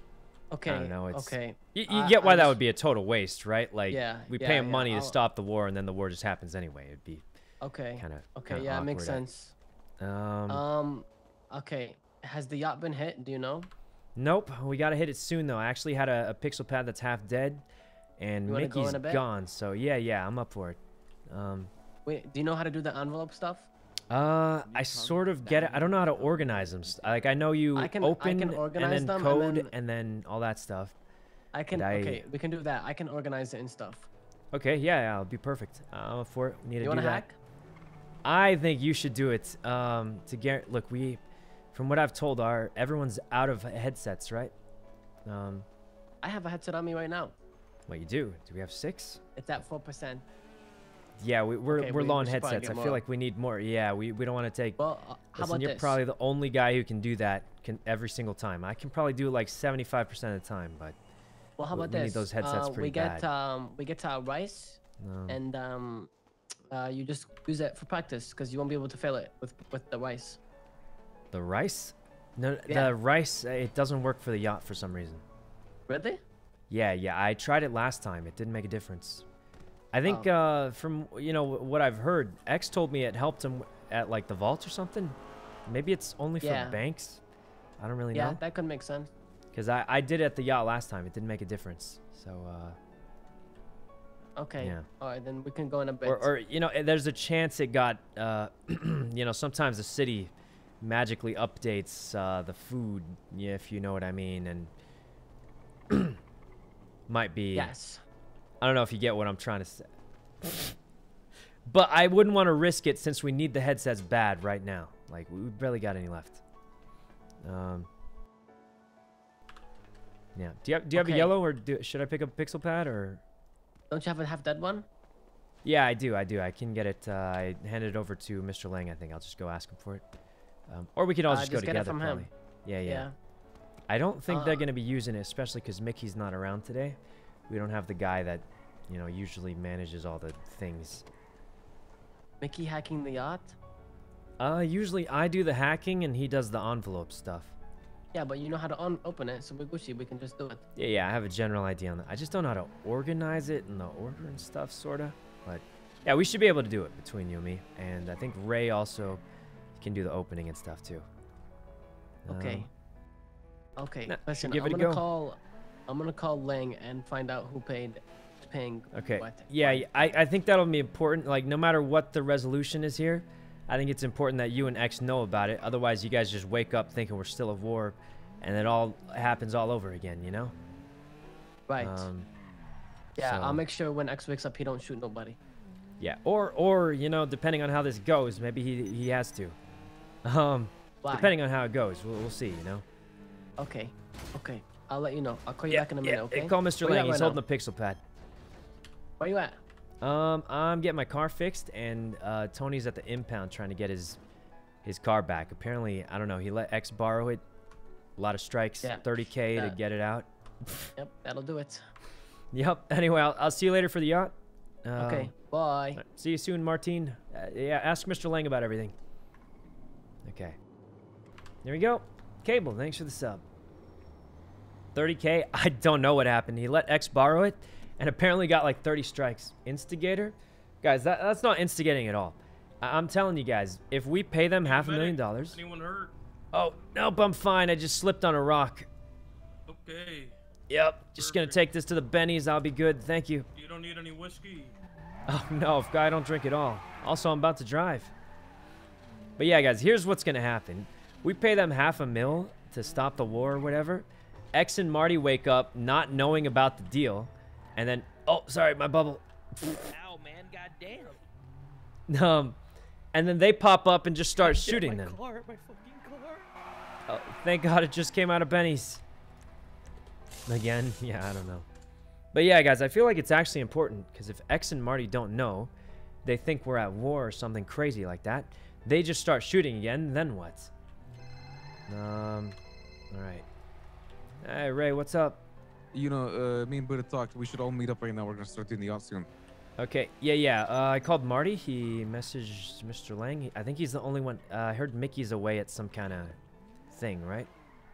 Okay. I don't know. It's, okay. You, you I- get why I that just- would be a total waste, right? Like, Yeah, we yeah, pay him yeah, money I'll- to stop the war, and then the war just happens anyway. It'd be Okay. kind of Okay. Yeah, it makes sense. Um, Um. Okay. Has the yacht been hit? Do you know? Nope. We gotta hit it soon though. I actually had a, a pixel pad that's half dead, and You wanna go Mickey's in a bit? gone. So yeah, yeah, I'm up for it. Um, Wait. Do you know how to do the envelope stuff? uh, I sort of get it. I don't know how to organize them. Like I know you I can- I open can organize and then them and code then- and then all that stuff. I can. But I- Okay. We can do that. I can organize it and stuff. Okay, yeah, yeah, it'll be perfect. I'm up for it. We need to You do want to that. hack? I think you should do it. Um, to get look, we, from what I've told, our everyone's out of headsets, right? Um, I have a headset on me right now. what you do? Do we have six? It's at four percent. Yeah, we, we're Okay, we're we- low we on should probably headsets. I get feel more. like we need more. Yeah, we, we don't want to take. Well, uh, how Listen, about you're this? probably the only guy who can do that can every single time. I can probably do it like seventy-five percent of the time, but Well, how we- about we need this? those headsets uh, pretty we get bad. um we get our rice Um, and um uh you just use it for practice because you won't be able to fail it with with the rice. the rice? No, Yeah. the rice. uh, It doesn't work for the yacht for some reason. Really? Yeah, yeah. I tried it last time. It didn't make a difference. I think Oh. uh, from you know what I've heard, X told me it helped him at like the vault or something. Maybe it's only for Yeah. banks. I don't really Yeah, know. that could make sense. Because I, I did it at the yacht last time. It didn't make a difference. So, uh, Okay. Yeah. All right, then we can go in a bit. or, or, you know, eh, there's a chance it got, uh, you know, sometimes the city magically updates uh, the food, yeah, if you know what I mean. And might be. Yes. I don't know if you get what I'm trying to say. But I wouldn't want to risk it since we need the headsets bad right now. Like, we barely got any left. Um. Yeah. Do you have, do you have a Okay. yellow, or do, should I pick up a pixel pad, or? Don't you have a half dead one? Yeah, I do. I do. I can get it. Uh, I handed it over to Mister Lang. I think I'll just go ask him for it. Um, or we could all Uh, just, go just get it together. from him. Probably. Yeah, yeah, Yeah. I don't think they're Uh, gonna be using it, especially because Mickey's not around today. We don't have the guy that, you know, usually manages all the things. Mickey hacking the yacht? Uh, usually I do the hacking and he does the envelope stuff. Yeah, but you know how to un open it, so we're Gucci. We can just do it. Yeah, yeah, I have a general idea on that. I just don't know how to organize it and the order and stuff, sorta. But yeah, we should be able to do it between you and me. And I think Ray also can do the opening and stuff too. Okay. Um, Okay. nah, Listen, should give I'm it a gonna go. call. I'm gonna call Lang and find out who paid, paying. Okay. what. Yeah, y- I, I think that'll be important. Like, no matter what the resolution is here, I think it's important that you and X know about it. Otherwise, you guys just wake up thinking we're still at war, and it all happens all over again, you know? Right. Um, yeah, so- I'll make sure when X wakes up, he don't shoot nobody. yeah. Or, or you know, depending on how this goes, maybe he, he has to. Um, Why? depending on how it goes, we'll, we'll see, you know? Okay. Okay. I'll let you know. I'll call you Yeah, back in a yeah. minute. Okay. Hey, call Mister Where you Lang. at He's right holding now? the pixel pad. Where you at? Um, I'm getting my car fixed, and uh, Tony's at the impound trying to get his his car back. Apparently, I don't know. He let X borrow it. A lot of strikes, Yeah. thirty K to Yeah. get it out. Yep, that'll do it. Yep. Anyway, I'll, I'll see you later for the yacht. Um, Okay. Bye. See you soon, Martine. Uh, yeah, ask Mister Lang about everything. Okay. There we go. Cable, thanks for the sub. thirty K. I don't know what happened. He let X borrow it, and apparently got like thirty strikes. Instigator, guys, that, that's not instigating at all. I, I'm telling you guys, if we pay them half a million dollars. Anyone hurt? Oh nope, I'm fine. I just slipped on a rock. Okay. Yep. Just gonna take this to the Bennies. I'll be good. Thank you. You don't need any whiskey. Oh no, if I don't drink at all. Also, I'm about to drive. But yeah, guys, here's what's gonna happen. We pay them half a mil to stop the war or whatever. X and Marty wake up not knowing about the deal, and then oh, sorry, my bubble. Ow, man, goddamn. Um, and then they pop up and just start shooting my them. Car, my fucking car. Oh, thank God it just came out of Benny's. Again, yeah, I don't know. But yeah, guys, I feel like it's actually important because if X and Marty don't know, they think we're at war or something crazy like that. They just start shooting again. Then what? Um, all right. Hey, Ray, what's up? You know, uh, me and Buddha talked. We should all meet up right now. We're gonna start doing the yacht soon. Okay, yeah, yeah. Uh, I called Marty. He messaged Mister Lang. He, I think he's the only one. Uh, I heard Mickey's away at some kind of thing, right?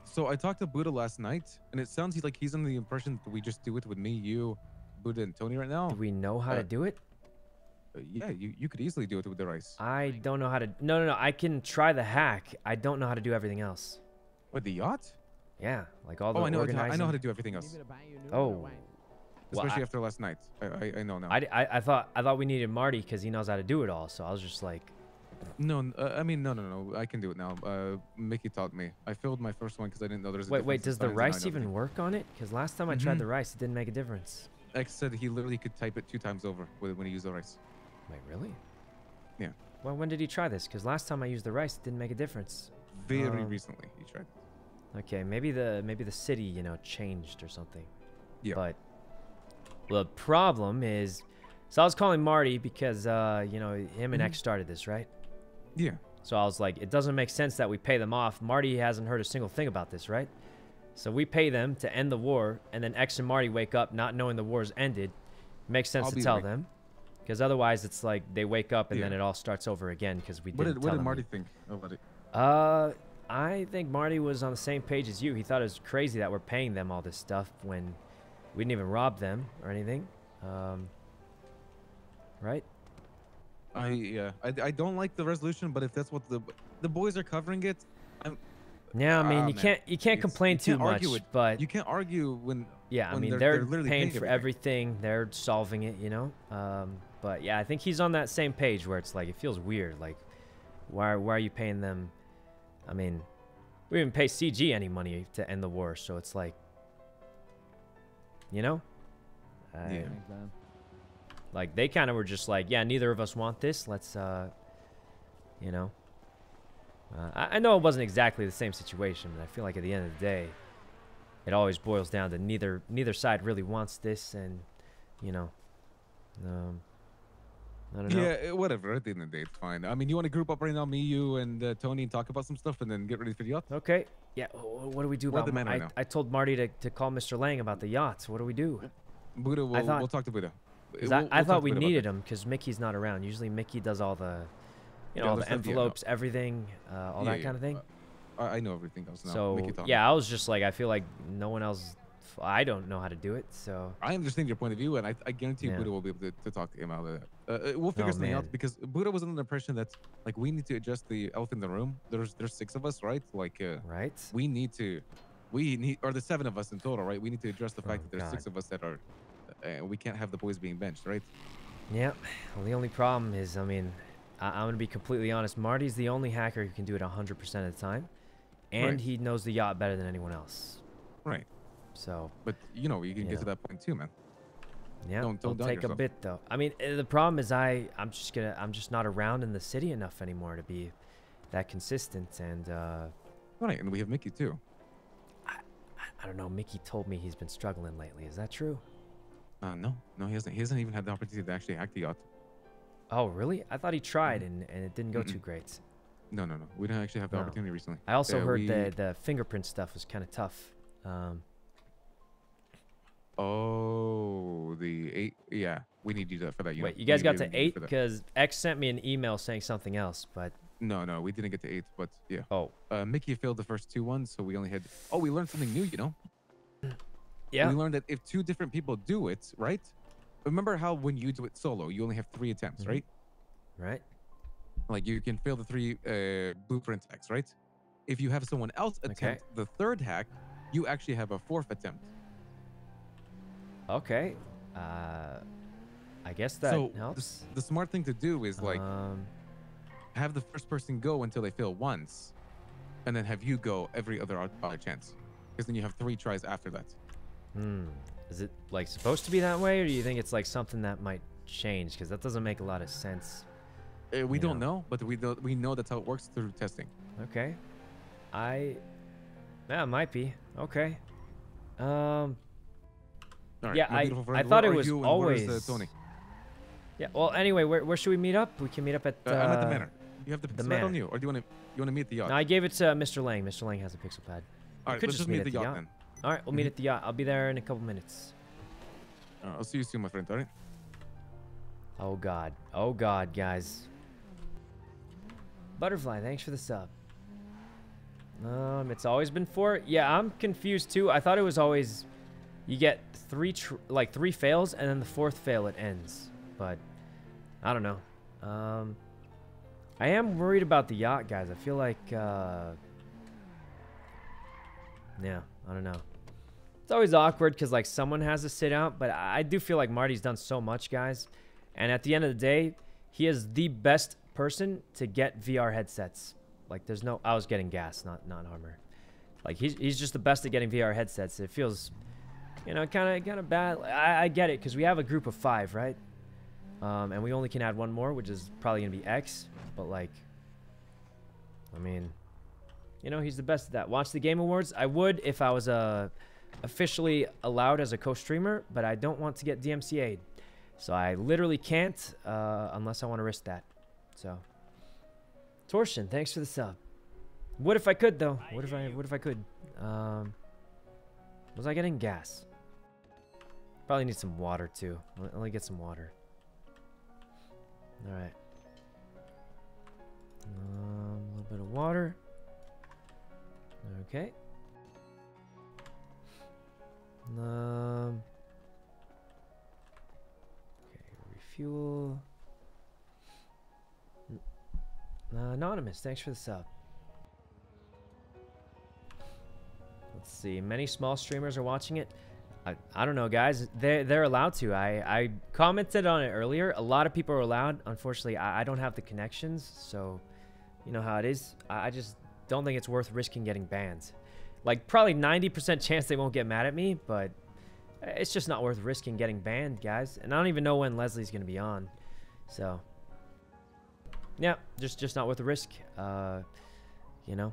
So I talked to Buddha last night, and it sounds like he's under the impression that we just do it with me, you, Buddha, and Tony right now. Do we know how Uh, to do it? Uh, yeah, you, you could easily do it with the rice. I don't know how to. No, no, no. I can try the hack. I don't know how to do everything else. What, the yacht? Yeah, like all the Oh, I know. organizing. I know how to do everything else. Oh. Well, Especially I- after last night. I, I, I know now. I, I, I thought I thought we needed Marty because he knows how to do it all. So I was just like, No, n- uh, I mean, no, no, no. I can do it now. Uh, Mickey taught me. I failed my first one because I didn't know there was a wait, wait. difference Does in the signs and I rice know even everything. work on it? Because last time I tried Mhm. the rice, it didn't make a difference. X said he literally could type it two times over with, when he used the rice. Wait, really? Yeah. Well, when did he try this? Because last time I used the rice, it didn't make a difference. Very Um, recently, he tried. Okay, maybe the maybe the city, you know, changed or something. Yeah. But the problem is, so I was calling Marty because uh, you know, him and Mhm. X started this, right? Yeah. So I was like, it doesn't make sense that we pay them off. Marty hasn't heard a single thing about this, right? So we pay them to end the war, and then X and Marty wake up not knowing the war's ended. Makes sense I'll to be tell right. them, because otherwise it's like they wake up and then Yeah. it all starts over again because we What didn't did, tell what did them. Marty think about it? Uh, I think Marty was on the same page as you. He thought it was crazy that we're paying them all this stuff when we didn't even rob them or anything. Um, right? I yeah. I, I don't like the resolution, but if that's what the the boys are covering it, I'm. Yeah, I mean, Ah, you man. can't you can't It's- complain you too can't much, argue it. but You can't argue when. yeah, I when mean, they're, they're, they're literally paying paying for everything. everything. They're solving it, you know. Um, but yeah, I think he's on that same page where it's like it feels weird. Like, why why are you paying them? I mean, we didn't pay C G any money to end the war, so it's like, you know. I- Yeah. Like they kind of were just like, yeah, neither of us want this. Let's, uh, you know. Uh, I, I know it wasn't exactly the same situation, but I feel like at the end of the day, it always boils down to neither neither side really wants this, and you know, um, I don't know. Yeah, eh, whatever. At the end of the day, it's fine. I mean, you want to group up right now, me, you, and uh, Tony, and talk about some stuff, and then get ready for the yacht. Okay. Yeah. wh- What do we do We're about? the men I, right now. I told Marty to, to call Mister Lang about the yachts. What do we do? Buddha, we'll, thought- we'll talk to Buddha. 'Cause We'll- I, we'll I talk thought to we Buddha about needed that. him because Mickey's not around. Usually Mickey does all the, you know, Yeah, all the the stuff, yeah, no. envelopes, everything, uh, all Yeah, that yeah, kind of thing. uh, I, I know everything else now. So Mickey taught me. yeah, I was just like, I feel like no one else. I don't know how to do it. So I understand your point of view, and I, I guarantee Yeah. Buddha will be able to, to talk to him out of that. Uh, uh, we'll figure Oh, something out man. because Buddha was under the impression that like we need to adjust the elephant in the room. There's there's six of us, right? Like uh, right. we need to, we need, or the seven of us in total, right? We need to address the fact Oh, that there's six God. of us that are, uh, we can't have the boys being benched, right? Yeah. Well, the only problem is, I mean, I, I'm gonna be completely honest. Marty's the only hacker who can do it one hundred percent of the time, and Right. he knows the yacht better than anyone else. Right. So But you know, you can Yeah. get to that point too, man. yeah, Don't- don't it'll doubt take a yourself. bit though. I mean, eh, the problem is I I'm just gonna I'm just not around in the city enough anymore to be that consistent, and uh, Right, and we have Mickey too. I don't know. Mickey told me he's been struggling lately. Is that true? Uh, no, no, he hasn't. He hasn't even had the opportunity to actually hack the yacht. Oh, really? I thought he tried and, and it didn't go too Mm-mm. great. No, no, no. We didn't actually have the No. opportunity recently. I also Uh, heard we- the the fingerprint stuff was kind of tough. Um, Oh, the eight. Yeah, we need you to, for that. wait, know, you guys we got really to need you eight for that. because X sent me an email saying something else, but No, no, we didn't get to eight, but yeah. oh, Uh, Mickey failed the first two ones, so we only had. Oh, we learned something new, you know. yeah. We learned that if two different people do it, right? Remember how when you do it solo, you only have three attempts, Mhm. right? Right? Like you can fail the three uh, blueprint hacks, right? If you have someone else Okay. attempt the third hack, you actually have a fourth attempt. Okay. Uh, I guess that so the, helps. s- the smart thing to do is like um, have the first person go until they fail once, and then have you go every other odd odd chance, because then you have three tries after that. hmm. Is it like supposed to be that way, or do you think it's like something that might change? Because that doesn't make a lot of sense. Uh, we You don't know. know, but we know, we know that's how it works through testing. Okay. I. Yeah, it might be. Okay. Um. All right, Yeah, my I- beautiful I friend, thought where it are was you and where's, always- uh, Tony. Yeah. Well, anyway, where where should we meet up? We can meet up at. Uh, I'm at the uh, manor. You have the, the pixel pad on manor. you, or do you want to you want to meet at the yacht? No, I gave it to Mister Lang. Mister Lang has a pixel pad. All right, could let's just just meet meet at the at the yacht yacht. then. All right, we'll meet Mhm. at the yacht. I'll be there in a couple minutes. Uh, I'll see you soon, my friend. All right. Oh God. Oh God, guys. Butterfly, thanks for the sub. Um, it's always been four. Yeah, I'm confused too. I thought it was always you get three tr like three fails and then the fourth fail it ends. But I don't know. Um, I am worried about the yacht, guys. I feel like uh, yeah, I don't know. It's always awkward because like someone has to sit out, but I do feel like Marty's done so much, guys. And at the end of the day, he is the best person to get V R headsets. Like, there's no... I was getting gas, not not armor. Like, he's, he's just the best at getting V R headsets. It feels, you know, kind of kind of bad. I, I get it, because we have a group of five, right? Um, and we only can add one more, which is probably going to be X. But, like, I mean, you know, he's the best at that. Watch the Game Awards. I would if I was uh, officially allowed as a co-streamer, but I don't want to get D M C A'd. So I literally can't uh, unless I want to risk that. So... Torsion, thanks for the sub. What if I could though? What if I what if I could? Um Was I getting gas? Probably need some water too. Let, let me get some water. Alright. Um, a little bit of water. Okay. Um Okay, refuel. Uh, Anonymous, thanks for the sub. Let's see. Many small streamers are watching it. I, I don't know, guys. They're, they're allowed to. I, I commented on it earlier. A lot of people are allowed. Unfortunately, I, I don't have the connections, so you know how it is. I, I just don't think it's worth risking getting banned. Like, probably ninety percent chance they won't get mad at me, but it's just not worth risking getting banned, guys. And I don't even know when Leslie's going to be on, so... Yeah, just just not worth the risk, uh, you know.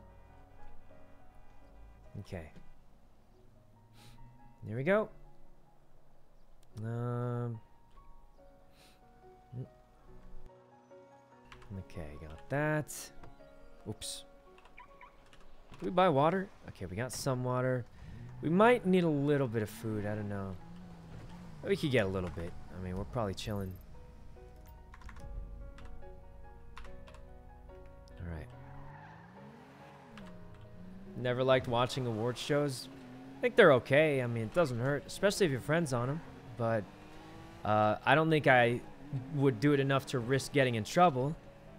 Okay. There we go. Um. Okay, got that. Oops. Did we buy water? Okay, we got some water. We might need a little bit of food. I don't know. We could get a little bit. I mean, we're probably chilling. Alright. Never liked watching award shows. I think they're okay. I mean, it doesn't hurt, especially if your friend's on them. But uh, I don't think I would do it enough to risk getting in trouble.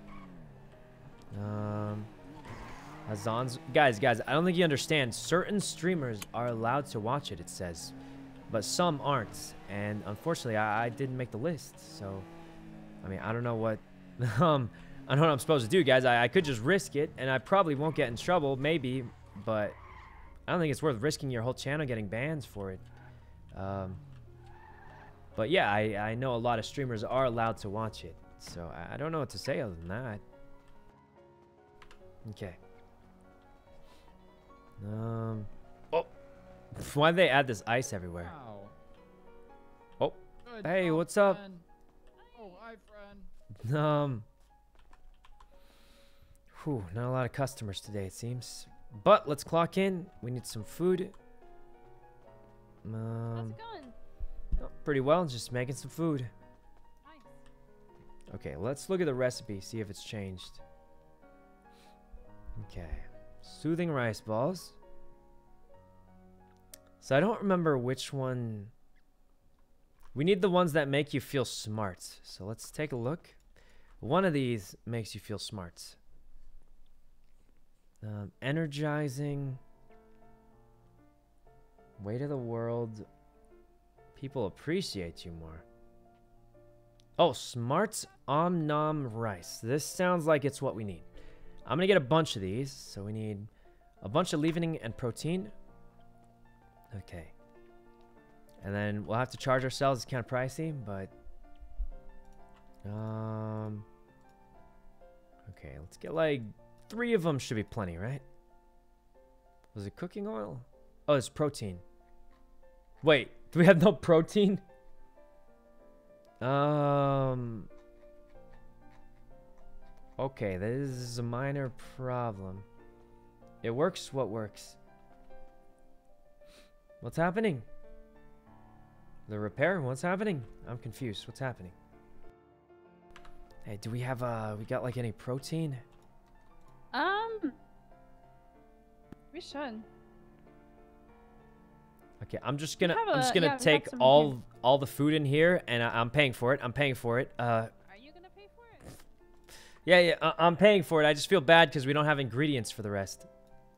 Um, Hazan's... Guys, guys, I don't think you understand. Certain streamers are allowed to watch it, it says. But some aren't. And unfortunately, I, I didn't make the list. So, I mean, I don't know what... um... I don't know what I'm supposed to do, guys. I, I could just risk it, and I probably won't get in trouble, maybe, but I don't think it's worth risking your whole channel getting bans for it. Um, but yeah, I, I know a lot of streamers are allowed to watch it, so I, I don't know what to say other than that. Okay. Um. Oh, why'd they add this ice everywhere? Oh. Hey, what's up? Oh, hi, friend. Um. Whew, not a lot of customers today, it seems. But let's clock in. We need some food. Um, How's it going? oh, pretty well. Just making some food. Nice. Okay, let's look at the recipe, see if it's changed. Okay. Soothing rice balls. So I don't remember which one. We need the ones that make you feel smart. So let's take a look. One of these makes you feel smart. Um, energizing. Weight of the world. People appreciate you more. Oh, smart om nom rice. This sounds like it's what we need. I'm gonna get a bunch of these. So we need a bunch of leavening and protein. Okay. And then we'll have to charge ourselves. It's kind of pricey, but um okay, let's get like three of them. Should be plenty, right? Was it cooking oil? Oh, it's protein. Wait, do we have no protein? Um Okay, this is a minor problem. It works. What works? What's happening? The repair? What's happening? I'm confused. What's happening? Hey, do we have uh we got like any protein? Um, We should. Okay, I'm just gonna have I'm a- just gonna yeah, we got take some all here. all the food in here, and I, I'm paying for it. I'm paying for it. Uh, Are you gonna pay for it? yeah, yeah, I, I'm paying for it. I just feel bad because we don't have ingredients for the rest.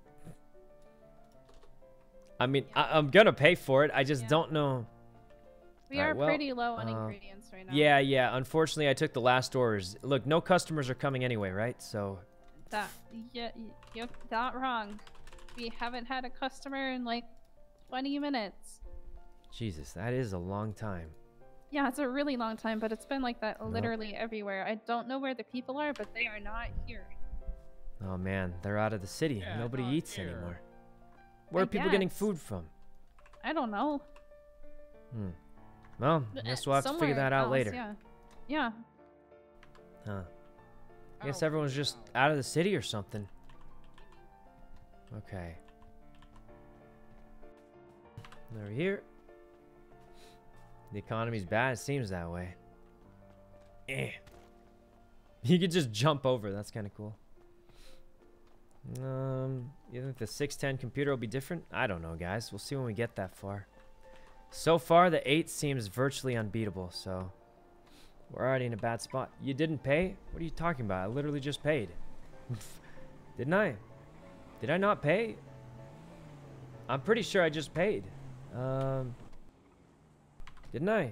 I mean, I, I'm gonna pay for it. I just Yeah. don't know. We Alright, are well, pretty low on uh, ingredients right now. Yeah, yeah. Unfortunately, I took the last orders. Look, no customers are coming anyway, right? So, That yeah, y- you're not wrong. We haven't had a customer in like twenty minutes. Jesus, that is a long time. Yeah, it's a really long time, but it's been like that literally everywhere. I don't know where the people are, but they are not here. Oh man, they're out of the city. Yeah, Nobody not eats here. anymore. Where I are people getting guess. food from? I don't know. Hmm. Well, I Uh, guess we'll have to figure somewhere that out else, later. Yeah. Yeah. Huh. I guess everyone's just out of the city or something. Okay. Over here. The economy's bad. It seems that way. Eh. You could just jump over. That's kind of cool. Um, you think the six ten computer will be different? I don't know, guys. We'll see when we get that far. So far, the eight seems virtually unbeatable, so we're already in a bad spot. You didn't pay? What are you talking about? I literally just paid. Didn't I? Did I not pay? I'm pretty sure I just paid. Um, didn't I?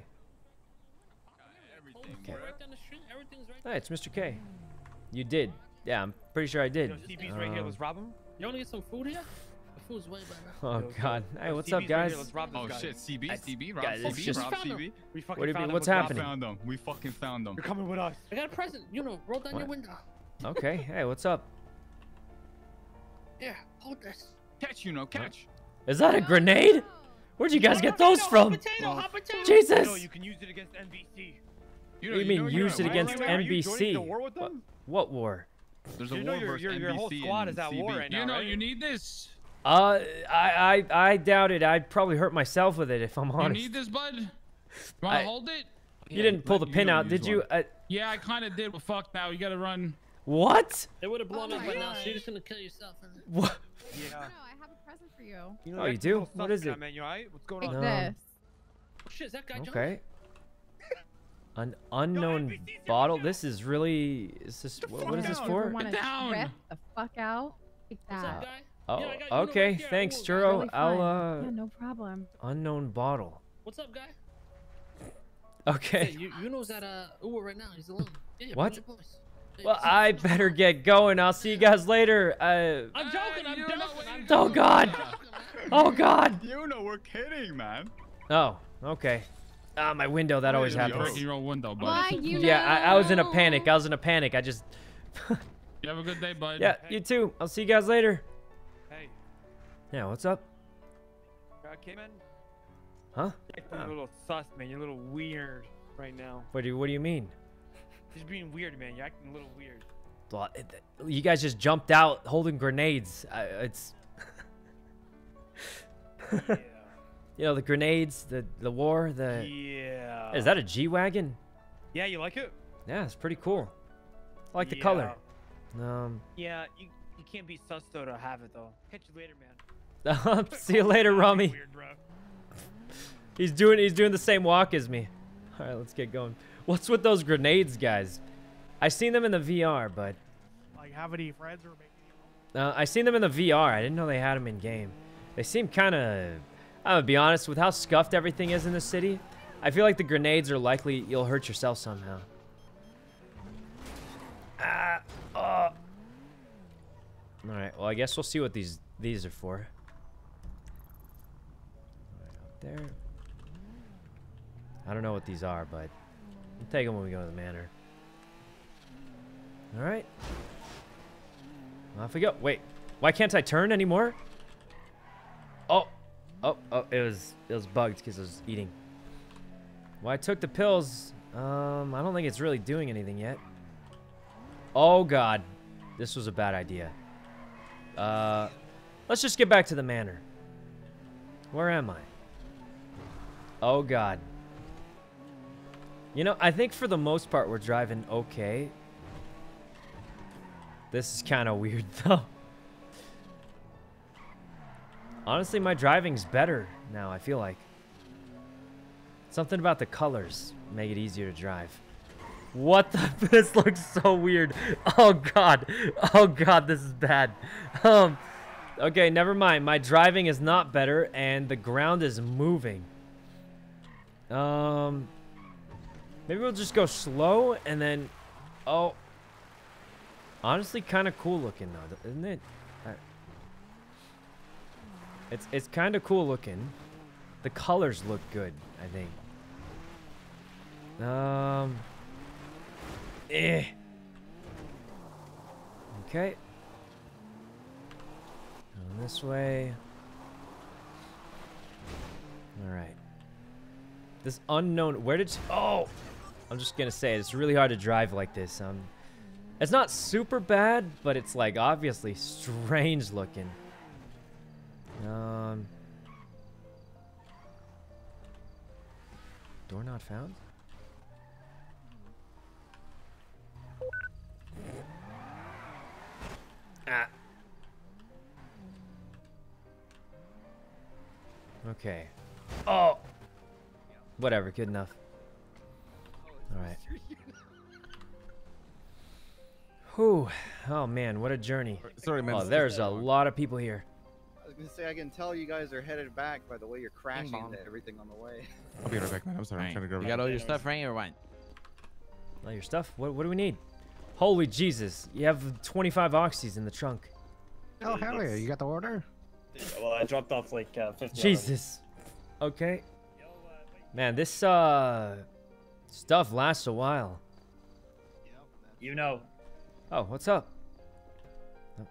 Okay. Right down the street, everything's right. Hey, it's Mister K. You did. Yeah, I'm pretty sure I did. Yo, C B's right here. Um, Let's rob him. You wanna get some food here? The food's way better. Oh Yo, God. yo, Hey, yo, what's C B's up, right here, guys? let's rob this Oh guy. shit, C B, C B, Rob guys, it's C B, just- Rob C B. We fucking What do you found mean? him. What's Let's rob happening? him. Found them. We fucking found them. You're coming with us. I got a present. You know, roll down your What? window. Okay. Hey, what's up? Here, hold this. Catch, you know, catch. Is that a grenade? Where'd you guys get those from? Potato, hot potato. Jesus! No, you can use it against N B C. You What do you mean know, use you're it at war against right now? N B Are you joining C? the war with What, them? what war? There's a You know war your- versus your- your whole N B C squad and is at C B. war right now, You know, right? you need this. Uh, I, I, I doubt it. I'd probably hurt myself with it if I'm You honest. need this, bud. You wanna I- hold it? You didn't pull the You pin don't out, use did you? one. Uh, Yeah, I kind of did, but fuck now. You gotta run. what? They would have blown Oh up my by now. God. So you're just gonna kill yourself. What? Yeah. No, I have a present for you. You Oh, that you do? little What sus is guy, it? Man, you alright? What's going Take on? No. this. Oh, shit, is that guy John? Okay. An unknown bottle. This is really. Is this? What, what is this down. for? Want Get to down. rip the fuck out? Take What's that. up, guy? Oh, Yeah, I got you right okay. here. Thanks, Ooh, Churro. Really I'll fun. uh, Yeah, no problem. unknown bottle. What's up, guy? Okay. Hey, you, you know's at uh Uber right now. He's alone. Yeah, What? bring your boys. Hey, Well, what's up? I better get going. I'll see you guys later. Uh. I'm joking. I'm you joking. know what I'm you Oh joking. God. I'm joking, man. Oh God. You know, we're kidding, man. Oh. Okay. Ah, my window. That always You're happens. breaking your own window, bud. Why you Yeah, I, I was in a know? panic. I was in a panic. I just. You have a good day, bud. Yeah, you too. I'll see you guys later. Hey, Yeah, what's up? God came in. Huh? You're a little sus, man. You're a little weird right now. What do you, What do you mean? Just being weird, man. You're acting a little weird. Well, it, you guys just jumped out holding grenades. I, it's. Yeah. You know the grenades, the the war, the. Yeah. Is that a G wagon? Yeah, you like it? Yeah, it's pretty cool. I like the Yeah. color. Um. Yeah, you you can't be sus though to have it though. Catch you later, man. See you later, Rami. Weird, bro. He's doing he's doing the same walk as me. All right, let's get going. What's with those grenades, guys? I seen them in the V R, but Like, have any friends or maybe? uh, I seen them in the V R. I didn't know they had them in game. They seem kind of. I'm gonna be honest with how scuffed everything is in the city. I feel like the grenades are likely you'll hurt yourself somehow. Ah. Oh. All right. Well, I guess we'll see what these these are for. Right up there. I don't know what these are, but we'll take them when we go to the manor. All right. Off we go. Wait, why can't I turn anymore? Oh, oh, oh! It was it was bugged because I was eating. Well, I took the pills. Um, I don't think it's really doing anything yet. Oh God, this was a bad idea. Uh, let's just get back to the manor. Where am I? Oh God. You know, I think for the most part we're driving okay. This is kind of weird though. Honestly, my driving's better now, I feel like. Something about the colors make it easier to drive. What the? This looks so weird. Oh god. Oh god, this is bad. Um, okay, never mind. My driving is not better, and the ground is moving. Um, maybe we'll just go slow, and then, oh, honestly, kind of cool looking though, isn't it? Uh, It's it's kind of cool looking. The colors look good, I think. Um. Eh. Okay. Going this way. All right. This unknown. Where did? You, oh, I'm just gonna say it's really hard to drive like this. Um, it's not super bad, but it's like obviously strange looking. Um. Door not found? Ah. Okay. Oh. Whatever, good enough. All right. Whew. Oh man, what a journey. Sorry, man. Oh, there's a lot of people here. I was gonna say I can tell you guys are headed back by the way you're crashing into everything on the way. I'll be right back, man. I'm sorry. I'm trying to go. You got all your stuff right or what? All your stuff? What, what do we need? Holy Jesus. You have twenty-five oxys in the trunk. Oh, hell yeah. You got the order? Well, I dropped off like uh, fifty. Jesus. Okay. Man, this uh stuff lasts a while. You know. Oh, what's up? Oh,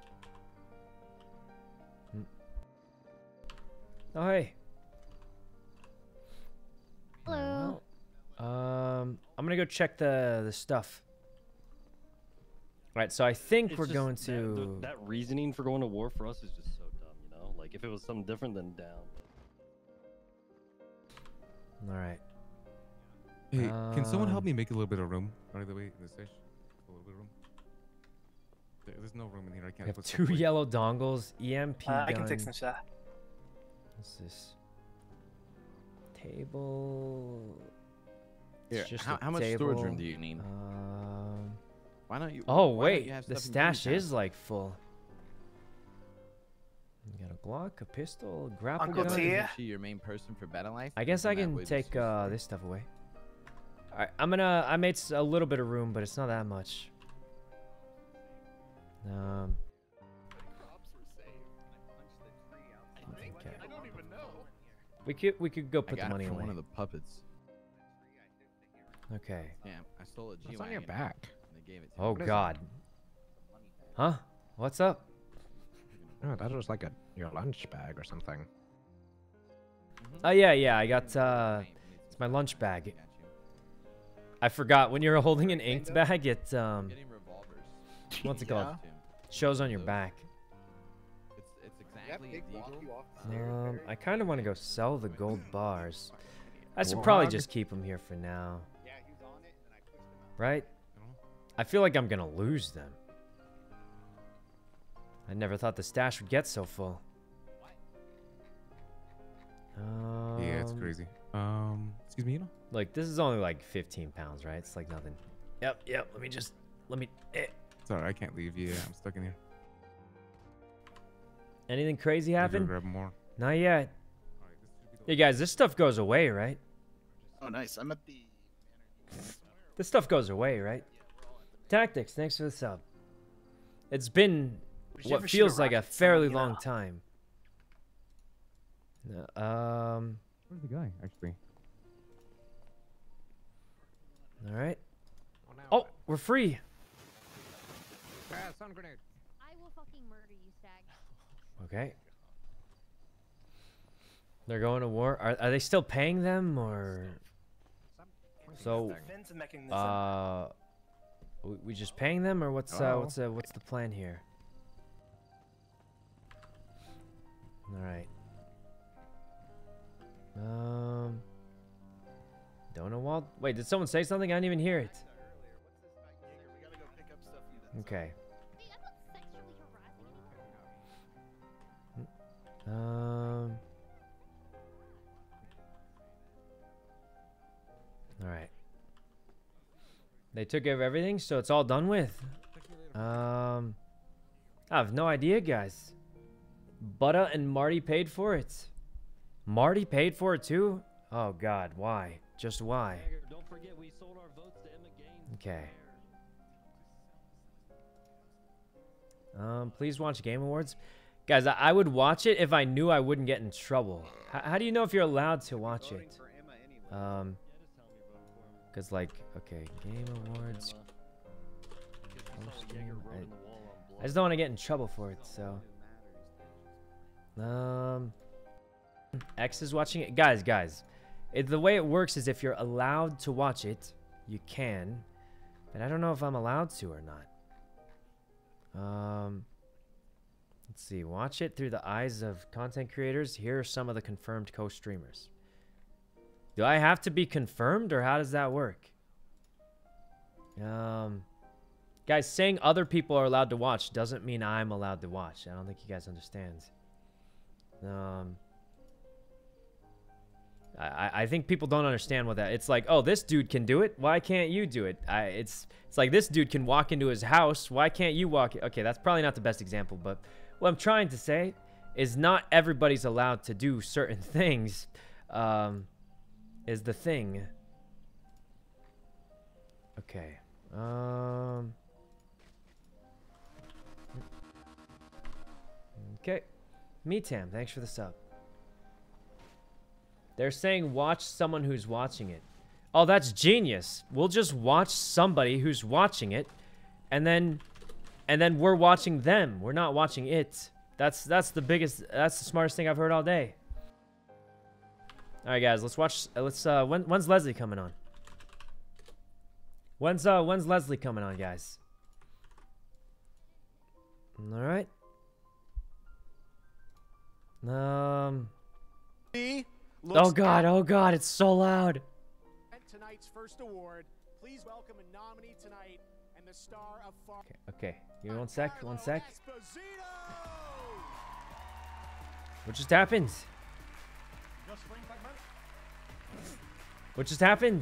Hmm. Oh, hey. Hello. Well, um, I'm gonna go check the the stuff. All right, so I think It's we're just going that- to. the- that reasoning for going to war for us is just so dumb, you know. Like if it was something different, then down. All right. Hey, can someone help Um, me make a little bit of room? By the way, in the station, a little bit of room. There- There's no room in here. I We can't have put two stuff away. yellow dongles, E M P Uh, gun. I can take some shot. What's this? Table. It's Here, just how, a how much storage room table. do you need? Um. Why don't you? Oh why don't wait, you have the stuff in baby stash town? is like full. You got a Glock, a pistol, a grapple Uncle gun. T? Isn't she your main person for better life? I guess I Isn't that can way take this uh, this stuff away. All right, I'm gonna. I made s- a little bit of room, but it's not that much. Um. Okay. We could we could go I put the got it money from away. one of the puppets. Okay. Yeah, I stole a G What's on your back? They gave it to Oh me. God. Huh? What's up? Oh, that was like a your lunch bag or something. Oh yeah, yeah. I got uh, it's my lunch bag. I forgot when you're holding an inked bag, it um, what's it called? Shows on your back. It's, it's exactly a Um, I kind of want to go sell the gold bars. I should probably Wog. just keep them here for now. Right? I feel like I'm gonna lose them. I never thought the stash would get so full. Um, Yeah, it's crazy. Um, excuse me, you know? Like this is only like fifteen pounds, right? It's like nothing. Yep, yep. Let me just let me. Eh. Sorry, I can't leave. Yeah, I'm stuck in here. Anything crazy I gotta happen? grab more. Not yet. Hey guys, this stuff goes away, right? Oh, nice. I'm at the. This stuff goes away, right? Tactics, thanks for the sub. It's been Would you what ever shoot feels a like a rocket fairly someone, you long know? time. No, um. Where's the guy, actually? All right. Oh, we're free. Ah, stun grenade. I will fucking murder you, Stag. Okay. They're going to war. Are are they still paying them or? So, Defense mechanism. uh, we, we just paying them or what's uh Hello? what's uh what's the plan here? All right. Um. Don't know Walt. Wait, did someone say something? I didn't even hear it. Okay. Um. They took care of everything, so it's all done with. Um, I have no idea, guys. Butta and Marty paid for it. Marty paid for it too? Oh God, why? Just why? Don't forget we sold our votes to Emma Gaines. Okay. Um, please watch Game Awards. Guys, I, I would watch it if I knew I wouldn't get in trouble. H how do you know if you're allowed to watch it? Um, because like, okay, Game Awards. I, I just don't want to get in trouble for it, so. Um, X is watching it. Guys, guys, it, the way it works is if you're allowed to watch it, you can. But I don't know if I'm allowed to or not. Um, let's see. Watch it through the eyes of content creators. Here are some of the confirmed co-streamers. Do I have to be confirmed, or how does that work? Um, guys, saying other people are allowed to watch doesn't mean I'm allowed to watch. I don't think you guys understand. Um, I, I think people don't understand what that. It's like, oh, this dude can do it. Why can't you do it? I, it's it's like this dude can walk into his house. Why can't you walk? Okay, that's probably not the best example, but what I'm trying to say is not everybody's allowed to do certain things. Um, is the thing. Okay. Um. Okay. Meetam, thanks for the sub. They're saying watch someone who's watching it. Oh, that's genius. We'll just watch somebody who's watching it, and then, and then we're watching them. We're not watching it. That's that's the biggest. That's the smartest thing I've heard all day. All right, guys, let's watch. Let's. Uh, when, when's Leslie coming on? When's uh when's Leslie coming on, guys? All right. Um. Oh God! Oh God! It's so loud. Tonight's first award. Please welcome a nominee tonight and the star of Far. Okay. Okay. Give me one sec. One sec. What just happened? What just happened?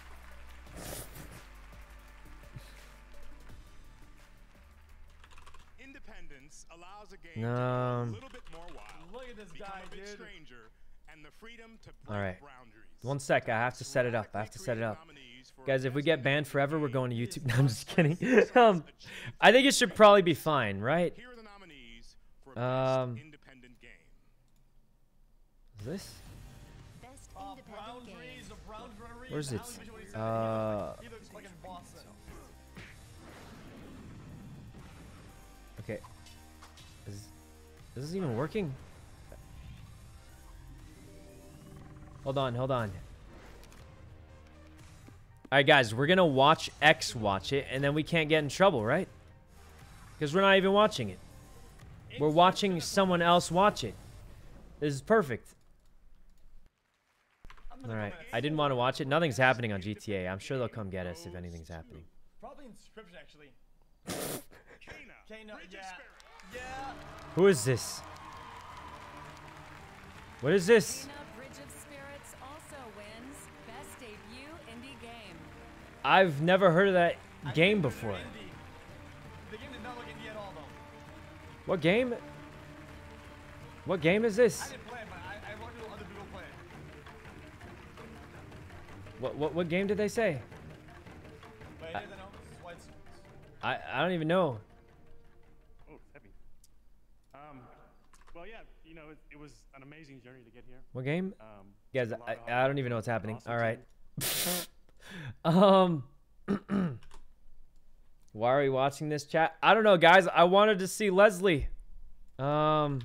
Independence allows a game Um. to be a little bit more wild. Look at this Become guy, a bit dude. stranger, and the freedom to All break right. boundaries. One sec. I have to set it up. I have to set it up. Guys, if we get banned forever, we're going to YouTube. No, I'm just kidding. um, I think it should probably be fine, right? Here are the nominees for Um. Best Independent Game. Is this? Best Oh, independent brown game. trees, the brown trees. Where's How it? do you what he said? Uh. He looks fucking Boston. Okay. Is, is this even working? Hold on, hold on. Alright, guys, we're gonna watch X watch it, and then we can't get in trouble, right? Because we're not even watching it. We're watching someone else watch it. This is perfect. Alright, I didn't want to watch it. Nothing's happening on G T A. I'm sure they'll come get us if anything's happening. Probably in scripts, actually. Kano, yeah. Yeah. Who is this? What is this? Bridge of Spirits also wins Best Debut Indie Game. I've never heard of that game before. The game did not look indie at all, though. What game? What game is this? I didn't play it, but I, I watched other people play it. What what what game did they say? But I, it is, I know. This is why it's- I I don't even know. Oh, heavy. Um, well, yeah, you know, it, it was an amazing journey to get here. What game? Um, Guys, a lot I, of hard I don't work, even know what's happening. awesome All right. team. um, why are we watching this chat? I don't know, guys. I wanted to see Leslie. Um.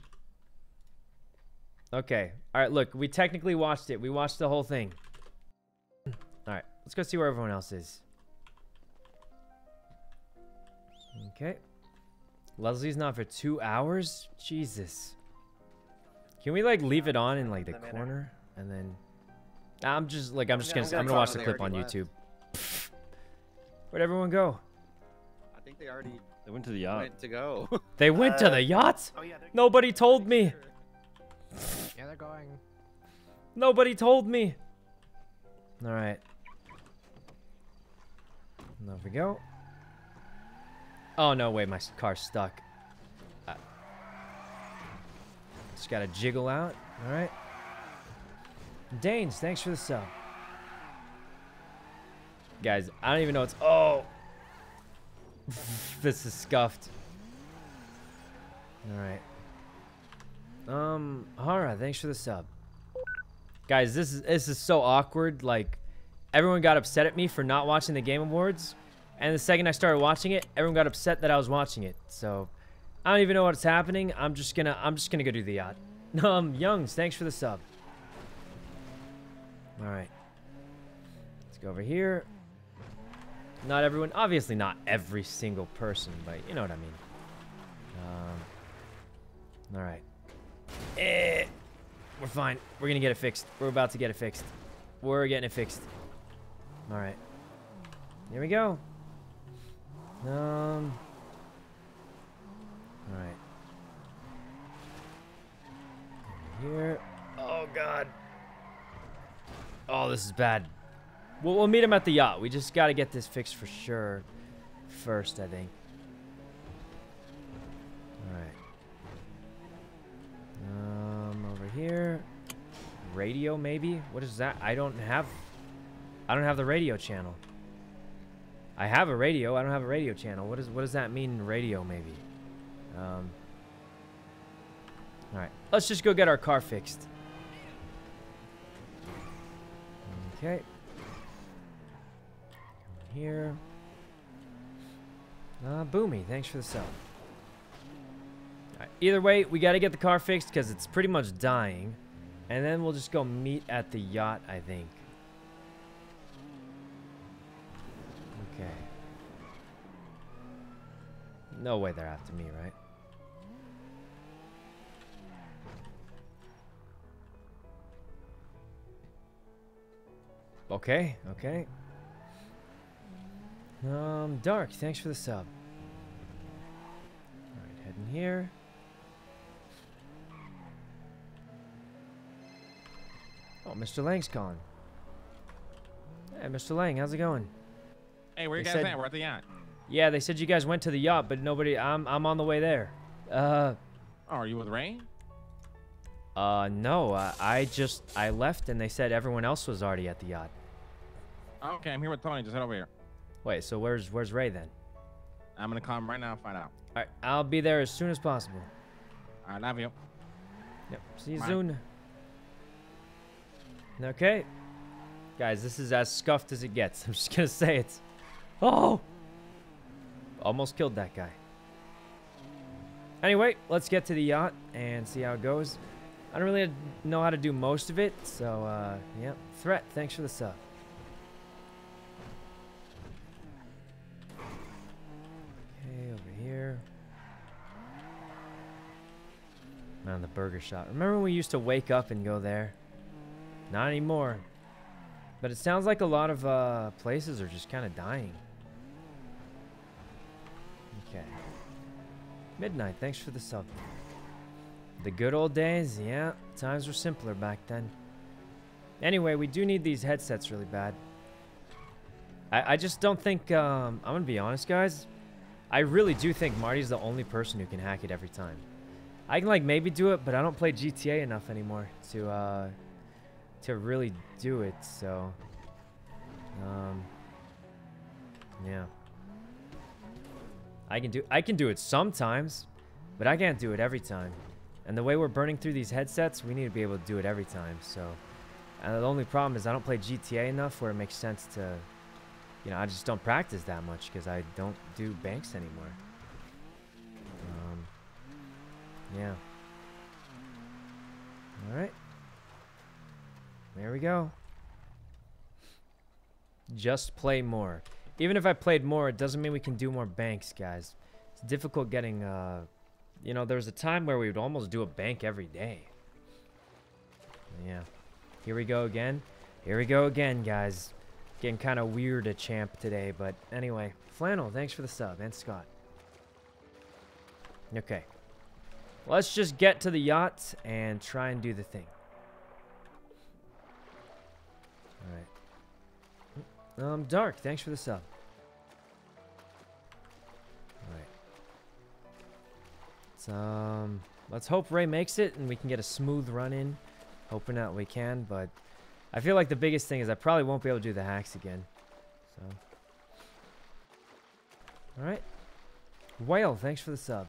Okay. All right. Look, we technically watched it. We watched the whole thing. All right. Let's go see where everyone else is. Okay. Leslie's not for two hours? Jesus. Can we, like, leave it on in, like, the corner? And then... I'm just, like, I'm just Yeah, gonna... I'm I'm gonna gonna watch talk the to clip on they already YouTube. Where'd everyone go? I think they already They went to the yacht. went to go. They went to Uh, the yacht? oh, yeah, they're- Nobody told me. Yeah, they're going. Nobody told me. All right. There we go. Oh, no, wait, my car's stuck. Uh, just gotta jiggle out. All right. Danes, thanks for the sub. Guys, I don't even know what's... Oh! This is scuffed. All right. Um, Hara, thanks for the sub. Guys, this is this is so awkward. Like, everyone got upset at me for not watching the Game Awards, and the second I started watching it, everyone got upset that I was watching it. So, I don't even know what's happening. I'm just gonna I'm just gonna go do the yacht. Um, Youngs, thanks for the sub. All right. Let's go over here. Not everyone, obviously not every single person, but you know what I mean. Um, all right. Eh, we're fine. We're gonna get it fixed. We're about to get it fixed. We're getting it fixed. All right. Here we go. Um. All right. Here. Oh God. Oh, this is bad. We'll, we'll meet him at the yacht. We just got to get this fixed for sure first, I think. All right. Um, over here. Radio, maybe? What is that? I don't have... I don't have the radio channel. I have a radio. I don't have a radio channel. What, is, what does that mean, radio, maybe? Um, all right. Let's just go get our car fixed. Okay. Here. Uh, Boomy, thanks for the sub. Right, either way, we got to get the car fixed because it's pretty much dying. And then we'll just go meet at the yacht, I think. Okay. No way they're after me, right? Okay, okay. Um, Dark, thanks for the sub. Alright, heading here. Oh, Mister Lang's calling. Hey, Mister Lang, how's it going? Hey, where you They guys said- at? We're at the yacht. Yeah, they said you guys went to the yacht, but nobody... I'm, I'm on the way there. Uh... Oh, are you with Ray? Uh, no. Uh, I just... I left, and they said everyone else was already at the yacht. Okay, I'm here with Tony. Just head over here. Wait, so where's where's Ray then? I'm gonna call him right now and find out. Alright, I'll be there as soon as possible. I love you. Yep, see you Bye. soon. Okay. Guys, this is as scuffed as it gets. I'm just gonna say it. Oh! Almost killed that guy. Anyway, let's get to the yacht and see how it goes. I don't really know how to do most of it, so, uh, yeah. Threat, thanks for the sub. Okay, over here. Man, the burger shop. Remember when we used to wake up and go there? Not anymore. But it sounds like a lot of uh, places are just kind of dying. Okay. Midnight, thanks for the sub. The good old days, yeah. Times were simpler back then. Anyway, we do need these headsets really bad. I, I just don't think, um, I'm gonna be honest, guys. I really do think Marty's the only person who can hack it every time. I can, like, maybe do it, but I don't play G T A enough anymore to, uh, to really do it, so, um, yeah. I can do, I can do it sometimes, but I can't do it every time. And the way we're burning through these headsets, we need to be able to do it every time, so. And the only problem is I don't play G T A enough where it makes sense to, you know, I just don't practice that much because I don't do banks anymore. Um, yeah. All right. There we go. Just play more. Even if I played more, it doesn't mean we can do more banks, guys. It's difficult getting, uh, you know, there was a time where we would almost do a bank every day. Yeah. Here we go again. Here we go again, guys. Getting kind of weird at champ today, but anyway. Flannel, thanks for the sub, and Scott. Okay. Let's just get to the yacht and try and do the thing. Alright. Um, Dark, thanks for the sub. let's um, let's hope Ray makes it and we can get a smooth run in. Hoping that we can, but I feel like the biggest thing is I probably won't be able to do the hacks again. So, all right. Whale, thanks for the sub.